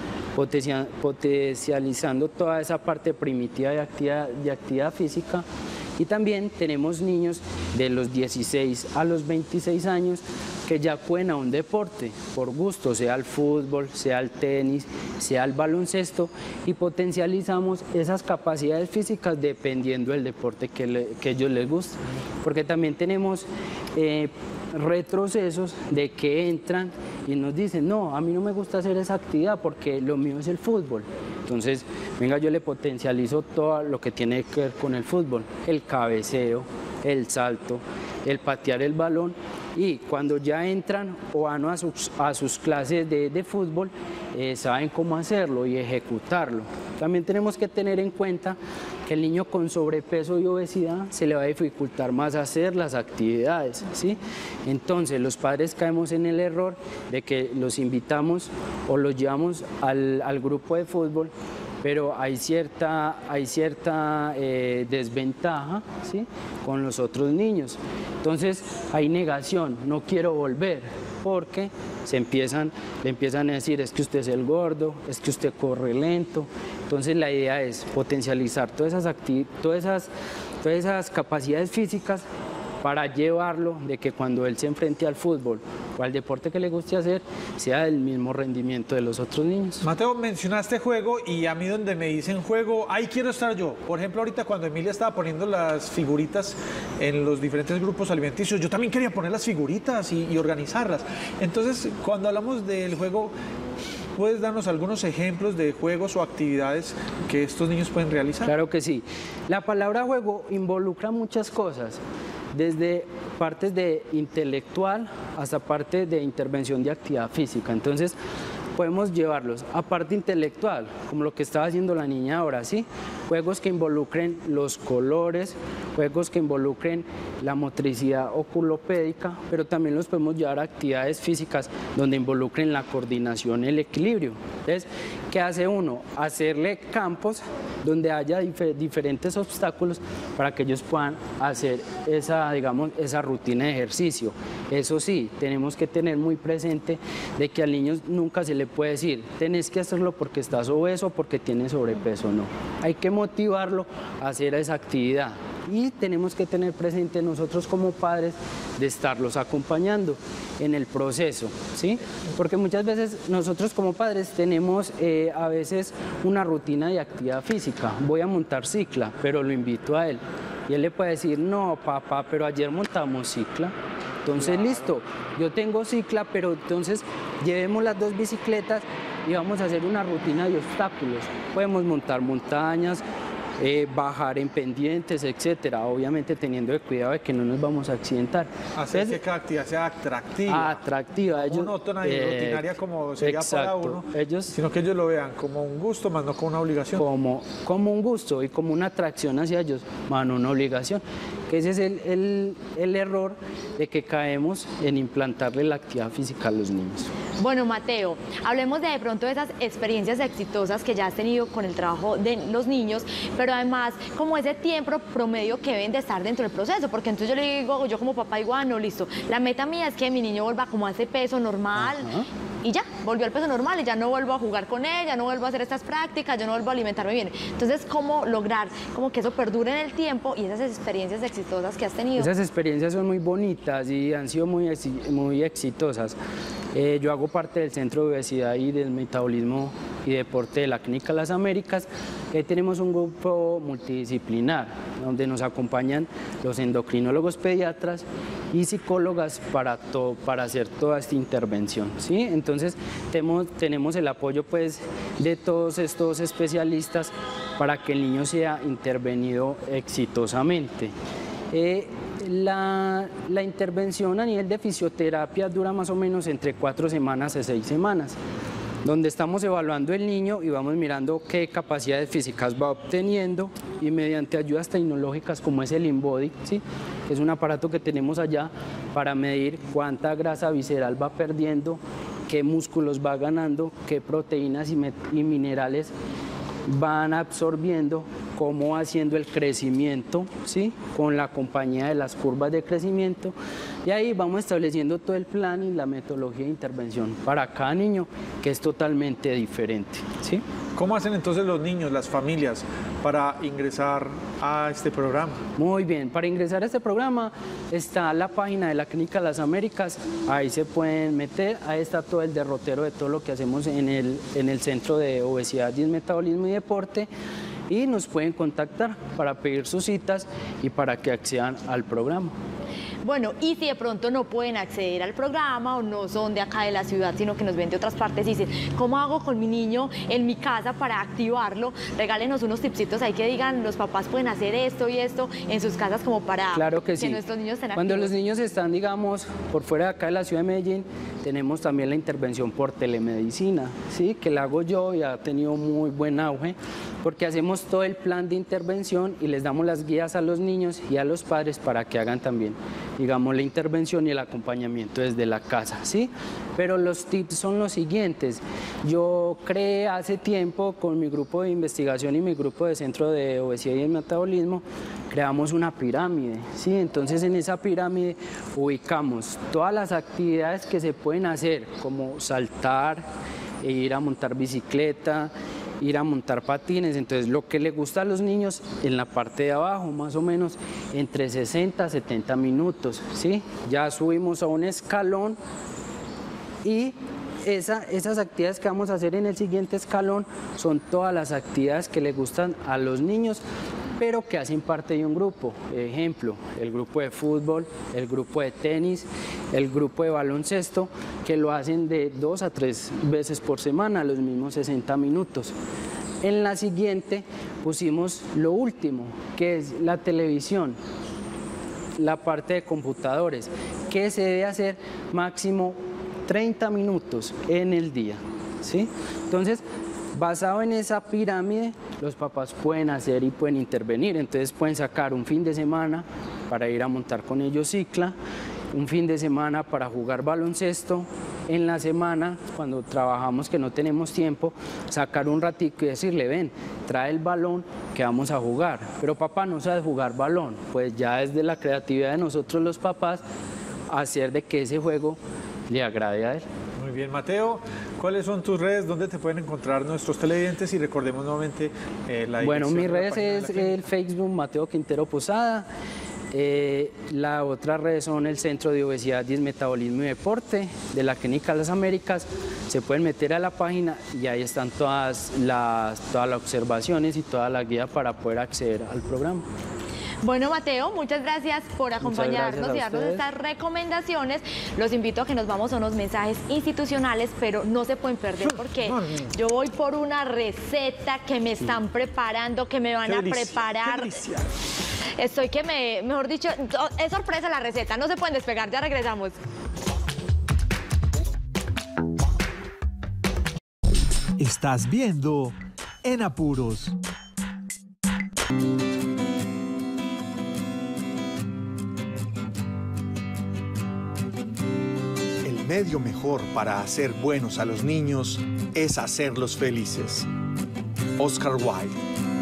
Speaker 12: potencializando toda esa parte primitiva de actividad, de actividad física. Y también tenemos niños de los dieciséis a los veintiséis años que ya acuden a un deporte por gusto, sea el fútbol, sea el tenis, sea el baloncesto, y potencializamos esas capacidades físicas dependiendo del deporte que, le, que a ellos les gusta. Porque también tenemos eh, retrocesos de que entran y nos dicen, no, a mí no me gusta hacer esa actividad porque lo mío es el fútbol. Entonces, venga, yo le potencializo todo lo que tiene que ver con el fútbol, el cabeceo, el salto, el patear el balón, y cuando ya entran o van a sus, a sus clases de, de fútbol, eh, saben cómo hacerlo y ejecutarlo. También tenemos que tener en cuenta que el niño con sobrepeso y obesidad se le va a dificultar más hacer las actividades, ¿sí? Entonces los padres caemos en el error de que los invitamos o los llevamos al, al grupo de fútbol, pero hay cierta, hay cierta eh, desventaja, ¿sí?, con los otros niños. Entonces hay negación, no quiero volver, porque se empiezan, le empiezan a decir, es que usted es el gordo, es que usted corre lento. Entonces la idea es potencializar todas esas, todas esas, todas esas capacidades físicas para llevarlo de que cuando él se enfrente al fútbol o al deporte que le guste hacer, sea del mismo rendimiento de los otros niños.
Speaker 3: Mateo, mencionaste juego y a mí donde me dicen juego, ahí quiero estar yo. Por ejemplo, ahorita cuando Emilia estaba poniendo las figuritas en los diferentes grupos alimenticios, yo también quería poner las figuritas y, y organizarlas. Entonces, cuando hablamos del juego, ¿puedes darnos algunos ejemplos de juegos o actividades que estos niños pueden realizar?
Speaker 12: Claro que sí. La palabra juego involucra muchas cosas, desde partes de intelectual hasta parte de intervención de actividad física. Entonces, podemos llevarlos a parte intelectual, como lo que estaba haciendo la niña ahora, ¿sí? Juegos que involucren los colores, juegos que involucren la motricidad oculopédica, pero también los podemos llevar a actividades físicas donde involucren la coordinación y el equilibrio. Entonces, ¿qué hace uno? Hacerle campos donde haya dif- diferentes obstáculos para que ellos puedan hacer esa, digamos, esa rutina de ejercicio. Eso sí, tenemos que tener muy presente de que al niño nunca se le puede decir, tenés que hacerlo porque estás obeso o porque tienes sobrepeso, no. Hay que motivarlo a hacer esa actividad. Y tenemos que tener presente nosotros como padres de estarlos acompañando en el proceso, ¿sí? Porque muchas veces nosotros como padres tenemos eh, a veces una rutina de actividad física. Voy a montar cicla, pero lo invito a él. Y él le puede decir, no, papá, pero ayer montamos cicla. Entonces, claro. listo, yo tengo cicla, pero entonces llevemos las dos bicicletas y vamos a hacer una rutina de obstáculos. Podemos montar montañas, eh, bajar en pendientes, etcétera. Obviamente teniendo cuidado de que no nos vamos a accidentar.
Speaker 3: Hacer Entonces, que cada actividad sea atractiva.
Speaker 12: Atractiva. Ellos,
Speaker 3: monótona y eh, rutinaria como sería
Speaker 12: exacto.
Speaker 3: para uno,
Speaker 12: ellos,
Speaker 3: sino que ellos lo vean como un gusto, más no como una obligación.
Speaker 12: Como, como un gusto y como una atracción hacia ellos, más no una obligación. Que ese es el, el, el error de que caemos en implantarle la actividad física a los niños.
Speaker 1: Bueno, Mateo, hablemos de, de pronto de esas experiencias exitosas que ya has tenido con el trabajo de los niños, pero además como ese tiempo promedio que deben de estar dentro del proceso, porque entonces yo le digo, yo como papá igual, no, listo, la meta mía es que mi niño vuelva como a ese peso normal. Ajá. Y ya, volvió al peso normal y ya no vuelvo a jugar con él, ya no vuelvo a hacer estas prácticas, yo no vuelvo a alimentarme bien. Entonces, ¿cómo lograr como que eso perdure en el tiempo y esas experiencias exitosas que has tenido?
Speaker 12: Esas experiencias son muy bonitas y han sido muy, muy exitosas. Eh, yo hago parte del Centro de Obesidad y del Metabolismo y Deporte de la Clínica Las Américas. Ahí tenemos un grupo multidisciplinar donde nos acompañan los endocrinólogos pediatras y psicólogas para, to, para hacer toda esta intervención, ¿sí? Entonces tenemos, tenemos el apoyo pues, de todos estos especialistas para que el niño sea intervenido exitosamente. Eh, La, la intervención a nivel de fisioterapia dura más o menos entre cuatro semanas y seis semanas, donde estamos evaluando el niño y vamos mirando qué capacidades físicas va obteniendo y mediante ayudas tecnológicas como es el InBody, ¿sí? que es un aparato que tenemos allá para medir cuánta grasa visceral va perdiendo, qué músculos va ganando, qué proteínas y, y minerales van absorbiendo, cómo va haciendo el crecimiento, ¿sí? con la compañía de las curvas de crecimiento, y ahí vamos estableciendo todo el plan y la metodología de intervención para cada niño, que es totalmente diferente. ¿sí?
Speaker 3: ¿Cómo hacen entonces los niños, las familias, para ingresar a este programa?
Speaker 12: Muy bien, para ingresar a este programa está la página de la Clínica Las Américas, ahí se pueden meter, ahí está todo el derrotero de todo lo que hacemos en el, en el Centro de Obesidad y Metabolismo y Deporte, y nos pueden contactar para pedir sus citas y para que accedan al programa.
Speaker 1: Bueno, y si de pronto no pueden acceder al programa o no son de acá de la ciudad, sino que nos ven de otras partes y dicen, ¿cómo hago con mi niño en mi casa para activarlo? Regálenos unos tipsitos ahí que digan, los papás pueden hacer esto y esto en sus casas como para
Speaker 12: claro que,
Speaker 1: que
Speaker 12: sí.
Speaker 1: nuestros niños estén
Speaker 12: Cuando
Speaker 1: activos.
Speaker 12: los niños están, digamos, por fuera de acá de la ciudad de Medellín, tenemos también la intervención por telemedicina, ¿sí? que la hago yo y ha tenido muy buen auge, porque hacemos todo el plan de intervención y les damos las guías a los niños y a los padres para que hagan también, digamos, la intervención y el acompañamiento desde la casa, ¿sí? Pero los tips son los siguientes. Yo creé hace tiempo con mi grupo de investigación y mi grupo de Centro de Obesidad y Metabolismo, creamos una pirámide, ¿sí? Entonces en esa pirámide ubicamos todas las actividades que se pueden hacer, como saltar, e ir a montar bicicleta, ir a montar patines. Entonces lo que le gusta a los niños en la parte de abajo, más o menos entre sesenta a setenta minutos, ¿sí? Ya subimos a un escalón y esa, esas actividades que vamos a hacer en el siguiente escalón son todas las actividades que le gustan a los niños, pero que hacen parte de un grupo. Ejemplo, el grupo de fútbol, el grupo de tenis, el grupo de baloncesto, que lo hacen de dos a tres veces por semana, los mismos sesenta minutos. En la siguiente pusimos lo último, que es la televisión, la parte de computadores, que se debe hacer máximo treinta minutos en el día, ¿sí? Entonces, basado en esa pirámide, los papás pueden hacer y pueden intervenir. Entonces pueden sacar un fin de semana para ir a montar con ellos cicla, un fin de semana para jugar baloncesto, en la semana, cuando trabajamos que no tenemos tiempo, sacar un ratico y decirle, ven, trae el balón que vamos a jugar. Pero papá no sabe jugar balón, pues ya es de la creatividad de nosotros los papás hacer de que ese juego le agrade a él.
Speaker 3: Muy bien, Mateo, ¿cuáles son tus redes? ¿Dónde te pueden encontrar nuestros televidentes? Y recordemos nuevamente eh, la dirección.
Speaker 12: Bueno, mis
Speaker 3: de la
Speaker 12: redes
Speaker 3: página
Speaker 12: es
Speaker 3: de la
Speaker 12: el Facebook Mateo Quintero Posada. Eh, la otra red son el Centro de Obesidad y Metabolismo y Deporte de la Clínica Las Américas. Se pueden meter a la página y ahí están todas las, todas las observaciones y toda la guía para poder acceder al programa.
Speaker 1: Bueno, Mateo, muchas gracias por acompañarnos
Speaker 12: gracias
Speaker 1: y darnos
Speaker 12: ustedes.
Speaker 1: estas recomendaciones. Los invito a que nos vamos a unos mensajes institucionales, pero no se pueden perder porque yo voy por una receta que me están preparando, que me van
Speaker 3: Qué
Speaker 1: a
Speaker 3: delicia,
Speaker 1: preparar.
Speaker 3: qué delicia.
Speaker 1: Estoy que me, mejor dicho, es sorpresa la receta, no se pueden despegar, ya regresamos.
Speaker 9: Estás viendo En Apuros.
Speaker 13: El medio mejor para hacer buenos a los niños es hacerlos felices. Oscar Wilde.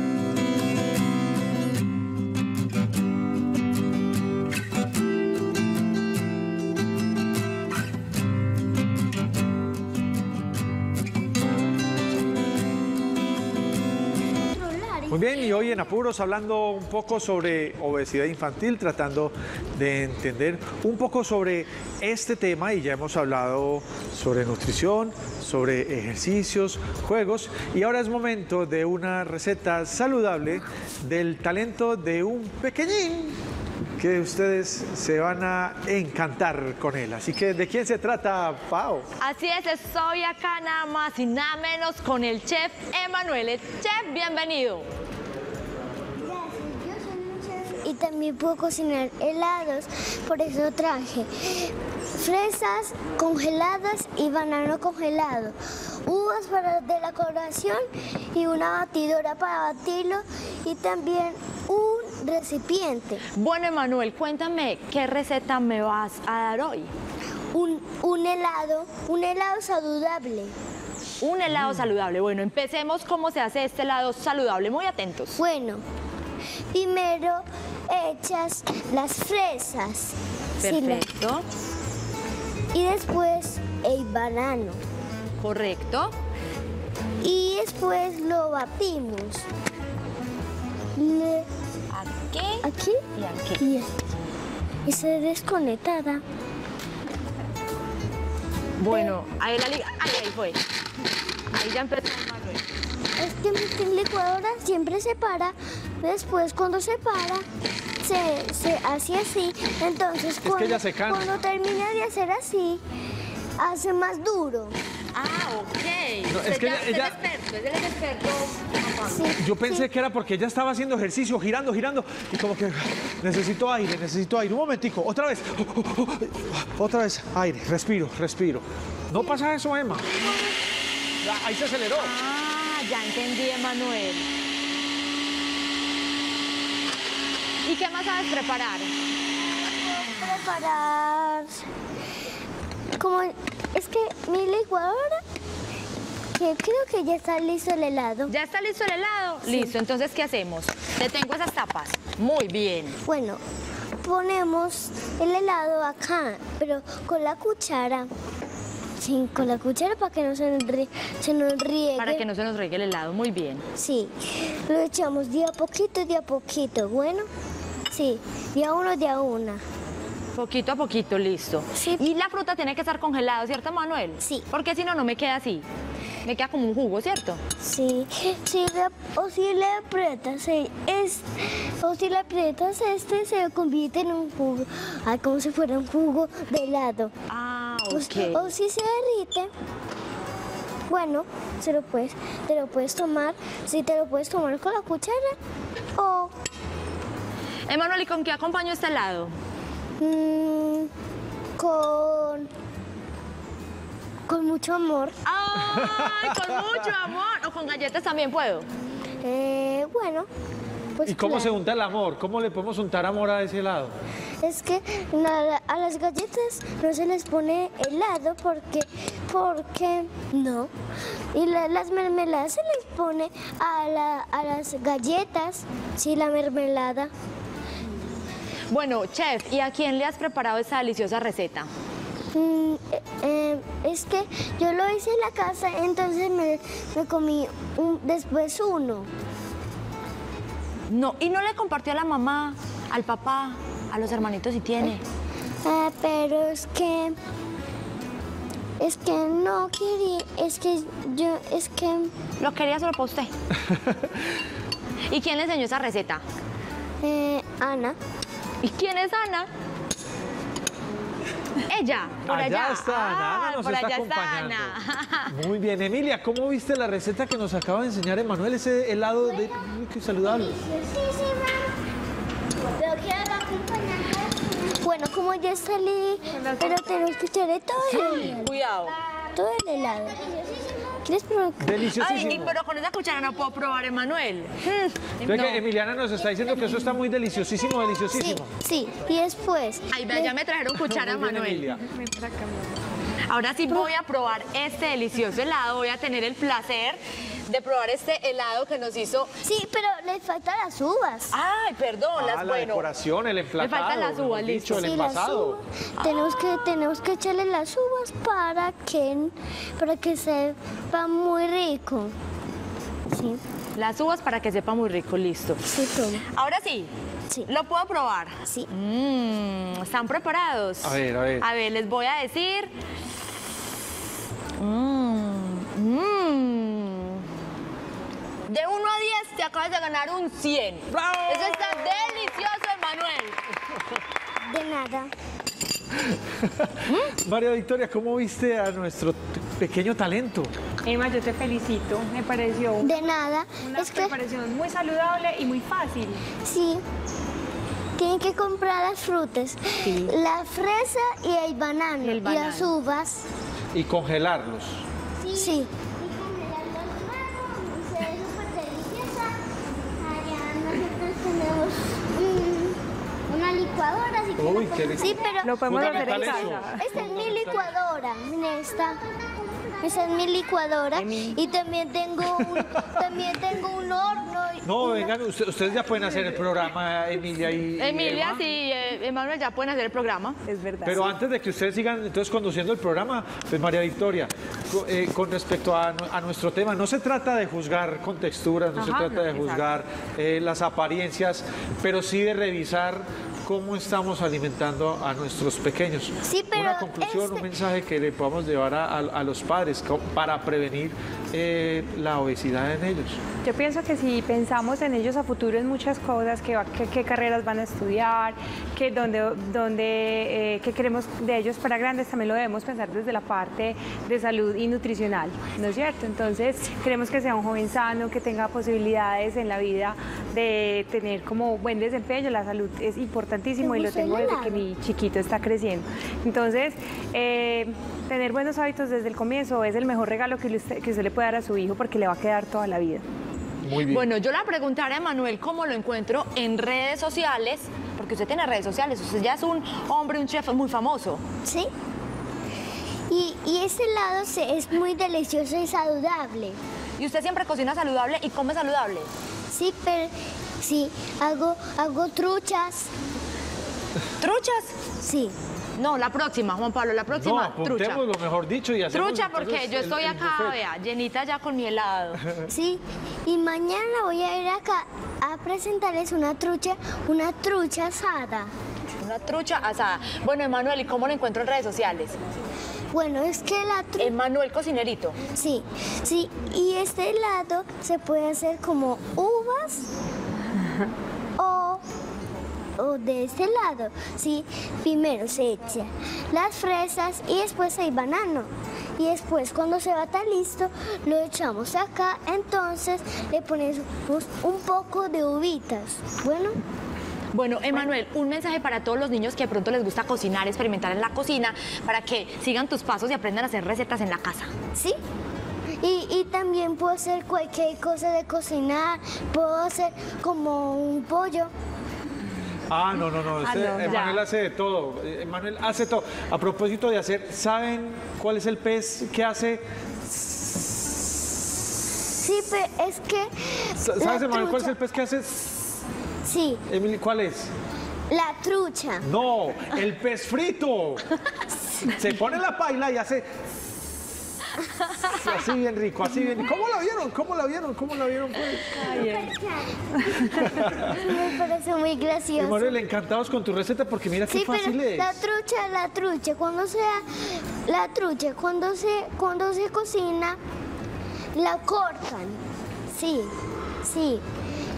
Speaker 3: Muy bien, y hoy en Apuros hablando un poco sobre obesidad infantil, tratando de entender un poco sobre este tema, y ya hemos hablado sobre nutrición, sobre ejercicios, juegos, y ahora es momento de una receta saludable del talento de un pequeñín que ustedes se van a encantar con él. Así que, ¿de quién se trata, Pau?
Speaker 1: Así es, estoy acá nada más y nada menos con el chef Emanuel. Chef, bienvenido.
Speaker 14: Y también puedo cocinar helados, por eso traje fresas congeladas y banano congelado, uvas para de la colación y una batidora para batirlo y también un recipiente.
Speaker 1: Bueno, Emanuel, cuéntame, ¿qué receta me vas a dar hoy?
Speaker 14: Un, un helado, un helado saludable.
Speaker 1: Un helado saludable. Bueno, empecemos cómo se hace este helado saludable. Muy atentos.
Speaker 14: Bueno, primero echas las fresas.
Speaker 1: Perfecto.
Speaker 14: Y después el banano.
Speaker 1: Correcto.
Speaker 14: Y después lo batimos. Le...
Speaker 1: Aquí.
Speaker 14: Aquí.
Speaker 1: Y aquí.
Speaker 14: Y, y se desconectada.
Speaker 1: Bueno, ahí la liga. Ahí, ahí fue. Ahí ya empezó Manuel.
Speaker 14: Es que mi licuadora siempre se para. Después, cuando se para, se, se hace así. Entonces,
Speaker 3: Es
Speaker 14: cuando,
Speaker 3: que ella se cansa.
Speaker 14: cuando termina de hacer así, hace más duro.
Speaker 1: Ah, ok.
Speaker 3: No,
Speaker 1: Usted
Speaker 3: es que
Speaker 1: ya-
Speaker 3: ella-
Speaker 1: usted
Speaker 3: ella-
Speaker 1: es experto, es el experto.
Speaker 14: Sí,
Speaker 3: Yo pensé
Speaker 14: sí.
Speaker 3: que era porque ella estaba haciendo ejercicio, girando, girando, y como que necesito aire, necesito aire. Un momentico, otra vez. Otra vez, aire, respiro, respiro. No pasa eso, Emma. Ya, ahí se aceleró.
Speaker 1: Ah, ya entendí, Emanuel. ¿Y qué más sabes preparar?
Speaker 14: Preparar. Como es que mi licuadora, que creo que ya está listo el helado.
Speaker 1: ¿Ya está listo el helado?
Speaker 14: Sí.
Speaker 1: Listo, entonces, ¿qué hacemos? Te tengo esas tapas. Muy bien.
Speaker 14: Bueno, ponemos el helado acá, pero con la cuchara. Sí, con la cuchara para que no se nos, rie- se nos riegue.
Speaker 1: Para que no se nos riegue el helado. Muy bien.
Speaker 14: Sí, lo echamos de a poquito, de a poquito. Bueno, sí, de a uno, de a una.
Speaker 1: Poquito a poquito, listo.
Speaker 14: Sí.
Speaker 1: Y la fruta tiene que estar congelada, ¿cierto, Manuel?
Speaker 14: Sí.
Speaker 1: Porque si no, no me queda así. Me queda como un jugo, ¿cierto?
Speaker 14: Sí, si le- o si le aprietas eh, es, o si le aprietas este se convierte en un jugo, ah, como si fuera un jugo de helado.
Speaker 1: Ah,
Speaker 14: O-
Speaker 1: ok.
Speaker 14: O, si se derrite, bueno, se lo puedes, te lo puedes tomar, si te lo puedes tomar con la cuchara o
Speaker 1: Emanuel, ¿y con qué acompaño este helado?
Speaker 14: mm, con con mucho amor.
Speaker 1: ¡Ay, con mucho amor! ¿O con galletas también puedo?
Speaker 14: Eh, bueno, pues
Speaker 3: ¿Y cómo
Speaker 14: claro.
Speaker 3: se unta el amor? ¿Cómo le podemos untar amor a ese helado?
Speaker 14: Es que na- a las galletas no se les pone helado porque, porque no. Y la- las mermeladas se les pone a, la- a las galletas, sí, la mermelada.
Speaker 1: Bueno, chef, ¿y a quién le has preparado esta deliciosa receta?
Speaker 14: Mm, eh, eh, es que yo lo hice en la casa, entonces me, me comí un- después uno.
Speaker 1: No, ¿y no le compartió a la mamá, al papá, a los hermanitos si tiene?
Speaker 14: Ah, pero es que... Es que no quería, es que yo, es que...
Speaker 1: Lo quería solo para usted. ¿Y quién le enseñó esa receta?
Speaker 14: Eh, Ana.
Speaker 1: ¿Y quién es Ana? Ella, por allá.
Speaker 3: Allá está Ana, Ana nos
Speaker 1: por
Speaker 3: está
Speaker 1: allá
Speaker 3: acompañando.
Speaker 1: está Ana.
Speaker 3: Muy bien, Emilia, ¿cómo viste la receta que nos acaba de enseñar Emanuel? Ese helado de... Uy, qué saludable.
Speaker 14: Pero quiero acompañar. Bueno, como ya salí, pero tenemos que echarle todo el helado.
Speaker 1: Cuidado.
Speaker 14: Todo el helado. ¿Quieres probar?
Speaker 3: Deliciosísimo.
Speaker 1: Ay, pero con esa cuchara no puedo probar, Emanuel.
Speaker 3: Ve
Speaker 1: No.
Speaker 3: que Emiliana nos está diciendo que eso está muy deliciosísimo, deliciosísimo.
Speaker 14: Sí, y después.
Speaker 1: Ay, vea, ya me trajeron cuchara,
Speaker 3: Muy bien,
Speaker 1: Manuel.
Speaker 3: Emilia.
Speaker 1: Ahora sí voy a probar este delicioso helado. Voy a tener el placer de probar este helado que nos hizo.
Speaker 14: Sí, pero le faltan las uvas.
Speaker 1: Ay, perdón,
Speaker 3: Ah,
Speaker 1: las
Speaker 3: la
Speaker 1: bueno.
Speaker 3: decoración, el emplatado.
Speaker 1: Me faltan las
Speaker 3: mejor
Speaker 1: uvas,
Speaker 3: dicho,
Speaker 1: listo.
Speaker 3: el
Speaker 14: Sí, las
Speaker 3: envasado.
Speaker 14: uvas. Tenemos que, tenemos que echarle las uvas para que, para que sepa muy rico. Sí.
Speaker 1: Las uvas para que sepa muy rico, listo.
Speaker 14: Sí, toma.
Speaker 1: Ahora sí.
Speaker 14: Sí.
Speaker 1: ¿Lo puedo probar?
Speaker 14: Sí.
Speaker 1: Mm, ¿Están preparados?
Speaker 3: A ver, a ver.
Speaker 1: A ver, les voy a decir. Mm, mm. De uno a diez te acabas de ganar un cien.
Speaker 3: ¡Bravo!
Speaker 1: Eso está delicioso, Emanuel.
Speaker 14: De nada.
Speaker 3: María Victoria, ¿cómo viste a nuestro t- pequeño talento?
Speaker 8: Emma, yo te felicito. Me pareció
Speaker 14: De nada.
Speaker 8: una
Speaker 14: Es que
Speaker 8: preparación muy saludable y muy fácil.
Speaker 14: sí. Tienen que comprar las frutas. La fresa y el banano.
Speaker 1: Y el
Speaker 14: Y
Speaker 1: banano.
Speaker 14: las uvas.
Speaker 3: Y congelarlos.
Speaker 14: Sí. Una licuadora, si
Speaker 3: Uy,
Speaker 14: quieres.
Speaker 3: qué rico.
Speaker 14: Sí, pero
Speaker 8: Lo podemos
Speaker 3: Fundamental
Speaker 8: hacer en
Speaker 3: eso.
Speaker 8: casa.
Speaker 14: esta es mi licuadora. Mira esta. Esa es mi licuadora. Y también tengo un, también tengo un horno. y
Speaker 3: No,
Speaker 14: una-
Speaker 3: vengan, usted- ustedes ya pueden hacer el programa, Emilia y y
Speaker 1: Emilia,
Speaker 3: Emma.
Speaker 1: sí, eh, Emanuel, ya pueden hacer el programa.
Speaker 8: Es verdad.
Speaker 3: Pero antes de que ustedes sigan entonces conduciendo el programa, pues María Victoria, co- eh, con respecto a, nu- a nuestro tema, no se trata de juzgar con texturas, no se
Speaker 8: Ajá,
Speaker 3: trata
Speaker 8: no,
Speaker 3: de
Speaker 8: exacto.
Speaker 3: juzgar eh, las apariencias, pero sí de revisar cómo estamos alimentando a nuestros pequeños.
Speaker 14: Sí, pero
Speaker 3: Una conclusión,
Speaker 14: este-
Speaker 3: un mensaje que le podamos llevar a, a- a los padres co- para prevenir eh, la obesidad en ellos.
Speaker 8: Yo pienso que si pensamos en ellos a futuro en muchas cosas, que, va- que- qué carreras van a estudiar, que dónde, dónde, eh, qué queremos de ellos para grandes, también lo debemos pensar desde la parte de salud y nutricional, ¿no es cierto? Entonces, queremos que sea un joven sano, que tenga posibilidades en la vida de tener como buen desempeño. La salud es importantísimo y lo
Speaker 14: gustó el
Speaker 8: tengo desde
Speaker 14: helado?
Speaker 8: que mi chiquito está creciendo. Entonces, eh, tener buenos hábitos desde el comienzo es el mejor regalo que usted, que usted le puede dar a su hijo porque le va a quedar toda la vida.
Speaker 3: Muy bien.
Speaker 1: Bueno, yo le preguntaré a Emanuel cómo lo encuentro en redes sociales, porque usted tiene redes sociales, usted ya es un hombre, un chef muy famoso.
Speaker 14: Sí. Y, y ese helado se- es muy delicioso y saludable.
Speaker 1: Y usted siempre cocina saludable y come saludable.
Speaker 14: Sí, pero sí, hago, hago truchas.
Speaker 1: ¿Truchas?
Speaker 14: Sí.
Speaker 1: No, la próxima, Juan Pablo, la
Speaker 3: no,
Speaker 1: próxima, trucha.
Speaker 3: apuntemos lo mejor dicho y hacemos
Speaker 1: Trucha porque
Speaker 3: entonces
Speaker 1: yo
Speaker 3: el-
Speaker 1: estoy
Speaker 3: el
Speaker 1: acá,
Speaker 3: buffet.
Speaker 1: vea, llenita ya con mi helado.
Speaker 14: Sí, y mañana voy a ir acá a presentarles una trucha, una trucha asada.
Speaker 1: Una trucha asada. Bueno, Emanuel, ¿y cómo lo encuentro en redes sociales?
Speaker 14: Bueno, es que la trucha...
Speaker 1: Emanuel Cocinerito.
Speaker 14: Sí, sí, y este helado se puede hacer como uvas o, o de este lado. Sí, primero se echa las fresas y después hay banano. Y después cuando se va a estar listo, lo echamos acá, entonces le ponemos un poco de uvitas. Bueno,
Speaker 1: Bueno, Emanuel, un mensaje para todos los niños que de pronto les gusta cocinar, experimentar en la cocina, para que sigan tus pasos y aprendan a hacer recetas en la casa.
Speaker 14: sí. Y, y también puedo hacer cualquier cosa de cocinar, puedo hacer como un pollo.
Speaker 3: Ah, no, no, no.
Speaker 8: Ah,
Speaker 3: Usted,
Speaker 8: no,
Speaker 3: Emanuel
Speaker 8: ya.
Speaker 3: hace de todo. Eh, Emanuel hace todo. A propósito de hacer, ¿saben cuál es el pez que hace?
Speaker 14: Sí, pero es que...
Speaker 3: ¿Sabes,
Speaker 14: la
Speaker 3: Emanuel, cuál es
Speaker 14: trucha-
Speaker 3: el pez que hace?
Speaker 14: Sí,
Speaker 3: Emily, ¿cuál es?
Speaker 14: la trucha.
Speaker 3: No, el pez frito. Se pone la paila y hace... Así bien rico, así bien. ¿Cómo la vieron? ¿Cómo la vieron? ¿Cómo la vieron? Pues?
Speaker 14: Me parece muy gracioso.
Speaker 3: Emanuel, encantados con tu receta porque mira qué
Speaker 14: Sí,
Speaker 3: fácil
Speaker 14: pero
Speaker 3: es.
Speaker 14: la trucha, la trucha, cuando sea, la trucha, cuando se, cuando se cocina, la cortan. Sí, sí.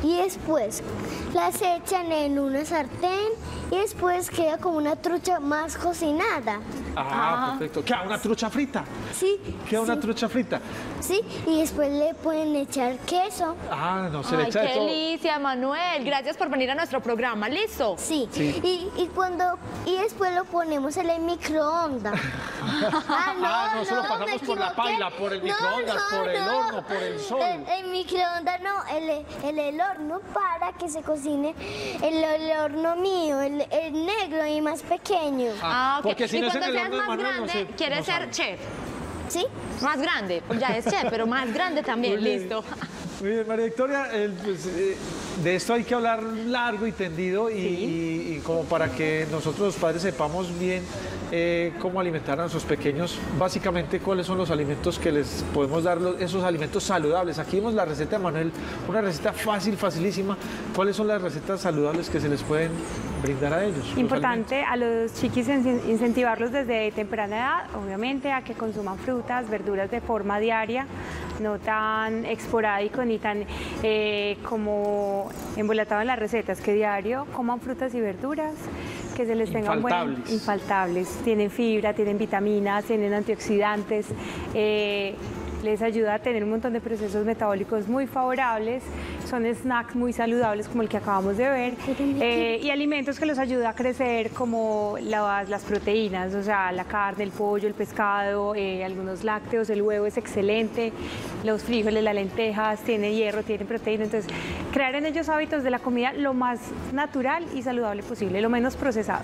Speaker 14: y después las echan en una sartén y después queda como una trucha más cocinada.
Speaker 3: Ah, perfecto. ¿Queda una trucha frita?
Speaker 14: Sí.
Speaker 3: ¿Queda
Speaker 14: sí.
Speaker 3: una trucha frita?
Speaker 14: Sí, y después le pueden echar queso.
Speaker 3: Ah, no, se le
Speaker 1: Ay,
Speaker 3: echa de
Speaker 1: qué
Speaker 3: todo.
Speaker 1: delicia, Manuel. Gracias por venir a nuestro programa. ¿Listo?
Speaker 14: Sí.
Speaker 3: Sí.
Speaker 14: Y, y cuando y después lo ponemos en el microondas.
Speaker 3: Ah, no, ah, no, solo pasamos
Speaker 14: me
Speaker 3: por la
Speaker 14: equivoqué.
Speaker 3: paila, por el
Speaker 14: No,
Speaker 3: microondas,
Speaker 14: no,
Speaker 3: por el
Speaker 14: no.
Speaker 3: horno, por el sol.
Speaker 14: El, el microondas no, el, el, el horno para que se cocine el, el horno mío, el, el negro y más pequeño.
Speaker 1: Ah, ok.
Speaker 3: Porque si
Speaker 1: y
Speaker 3: no es
Speaker 1: cuando
Speaker 3: en el
Speaker 1: seas
Speaker 3: horno de
Speaker 1: más
Speaker 3: Manuel, no
Speaker 1: grande,
Speaker 3: sé,
Speaker 1: ¿quieres
Speaker 3: no
Speaker 1: ser
Speaker 3: sabe.
Speaker 1: chef?
Speaker 14: ¿Sí?
Speaker 1: Más grande, pues ya es chef, pero más grande también,
Speaker 3: Muy bien.
Speaker 1: listo.
Speaker 3: Muy bien, María Victoria, eh, pues, eh, de esto hay que hablar largo y tendido y, y- y como para que nosotros los padres sepamos bien eh, cómo alimentar a nuestros pequeños, básicamente cuáles son los alimentos que les podemos dar, los- esos alimentos saludables. Aquí vemos la receta de Manuel, una receta fácil, facilísima. ¿Cuáles son las recetas saludables que se les pueden brindar a ellos? los
Speaker 8: Importante a los chiquis in- incentivarlos desde temprana edad, obviamente, a que consuman frutas, verduras de forma diaria, no tan esporádico ni tan eh, como embolatado en las recetas, que diario coman frutas y verduras, que se les tengan buen...
Speaker 3: Infaltables.
Speaker 8: Infaltables. Tienen fibra, tienen vitaminas, tienen antioxidantes, eh, les ayuda a tener un montón de procesos metabólicos muy favorables, son snacks muy saludables como el que acabamos de ver, eh, y alimentos que los ayuda a crecer como las, las proteínas, o sea, la carne, el pollo, el pescado, eh, algunos lácteos, el huevo es excelente, los frijoles, las lentejas, tienen hierro, tienen proteína, entonces crear en ellos hábitos de la comida lo más natural y saludable posible, lo menos procesado.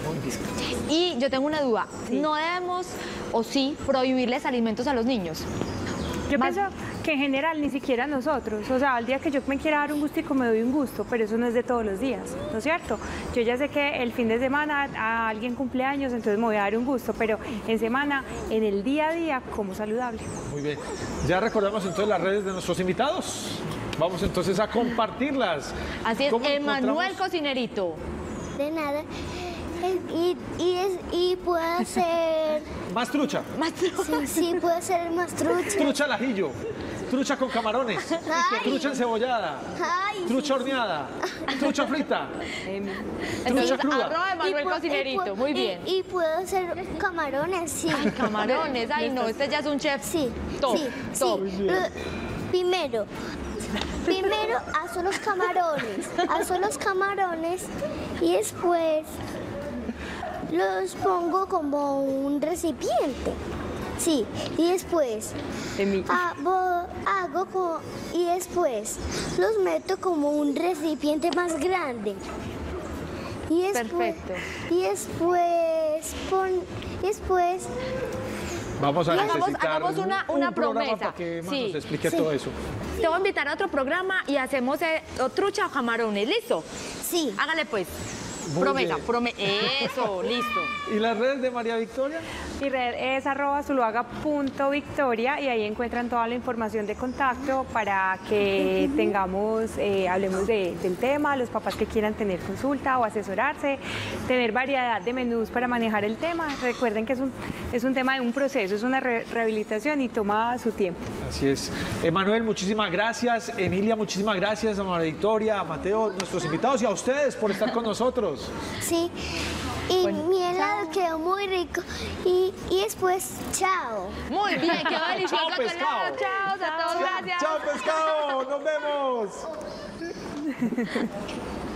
Speaker 1: Y yo tengo una duda, ¿no debemos o sí prohibirles alimentos a los niños?
Speaker 8: Yo pienso que en general ni siquiera nosotros, o sea, al día que yo me quiera dar un gustico me doy un gusto, pero eso no es de todos los días, ¿no es cierto? Yo ya sé que el fin de semana a alguien cumpleaños, entonces me voy a dar un gusto, pero en semana, en el día a día, como saludable.
Speaker 3: Muy bien. Ya recordamos entonces las redes de nuestros invitados. Vamos entonces a compartirlas.
Speaker 1: Así es,
Speaker 3: ¿Cómo
Speaker 1: Emanuel
Speaker 3: encontramos?
Speaker 14: Cocinerito. De nada. Y, y, es, y puedo hacer...
Speaker 3: Más trucha.
Speaker 1: Más
Speaker 14: trucha. Sí, sí, puedo hacer más trucha.
Speaker 3: Trucha al ajillo. Trucha con camarones.
Speaker 14: Ay.
Speaker 3: Trucha encebollada.
Speaker 14: Ay.
Speaker 3: Trucha horneada. Trucha frita.
Speaker 1: Entonces,
Speaker 3: Trucha cruda.
Speaker 1: arroba Emanuel
Speaker 14: Y pu-
Speaker 1: Cocinerito,
Speaker 14: y pu-
Speaker 1: muy
Speaker 14: y-
Speaker 1: bien.
Speaker 14: Y, puedo hacer camarones, sí.
Speaker 1: Ay, camarones, ay no, este ya es un chef
Speaker 14: Sí,
Speaker 1: top,
Speaker 14: sí,
Speaker 1: top.
Speaker 14: sí. Lo- Primero, primero aso los camarones, aso los camarones y después los pongo como un recipiente. Sí, y después hago, hago co- y después los meto como un recipiente más grande. Y después,
Speaker 1: Perfecto.
Speaker 14: Y después pon, y después
Speaker 3: Vamos a
Speaker 1: Hagamos-
Speaker 3: necesitar
Speaker 1: hagamos una-
Speaker 3: un
Speaker 1: una
Speaker 3: programa
Speaker 1: promesa.
Speaker 3: para que Emma
Speaker 1: Sí.
Speaker 3: nos explique
Speaker 1: Sí.
Speaker 3: todo eso.
Speaker 1: Te voy a invitar a otro programa y hacemos eh, o trucha o camarones, ¿listo?
Speaker 14: Sí.
Speaker 1: Hágale pues.
Speaker 3: Muy
Speaker 1: Promesa,
Speaker 3: bien.
Speaker 1: prome eso, listo.
Speaker 3: ¿Y las redes de María Victoria?
Speaker 8: Mi red es arroba zuluaga punto victoria y ahí encuentran toda la información de contacto para que tengamos, eh, hablemos de- del tema, los papás que quieran tener consulta o asesorarse, tener variedad de menús para manejar el tema. Recuerden que es un, es un tema de un proceso, es una re- rehabilitación y toma su tiempo.
Speaker 3: Así es. Emanuel, muchísimas gracias. Emilia, muchísimas gracias. A María Victoria, a Mateo, nuestros invitados y a ustedes por estar con nosotros.
Speaker 14: sí. Y mi helado quedó muy rico. Y, y después, chao.
Speaker 1: Muy bien, quedó delicioso.
Speaker 3: Chao,
Speaker 1: tu helado.
Speaker 3: pescado.
Speaker 1: Chao a todos, gracias.
Speaker 3: Chao, pescado. Nos vemos.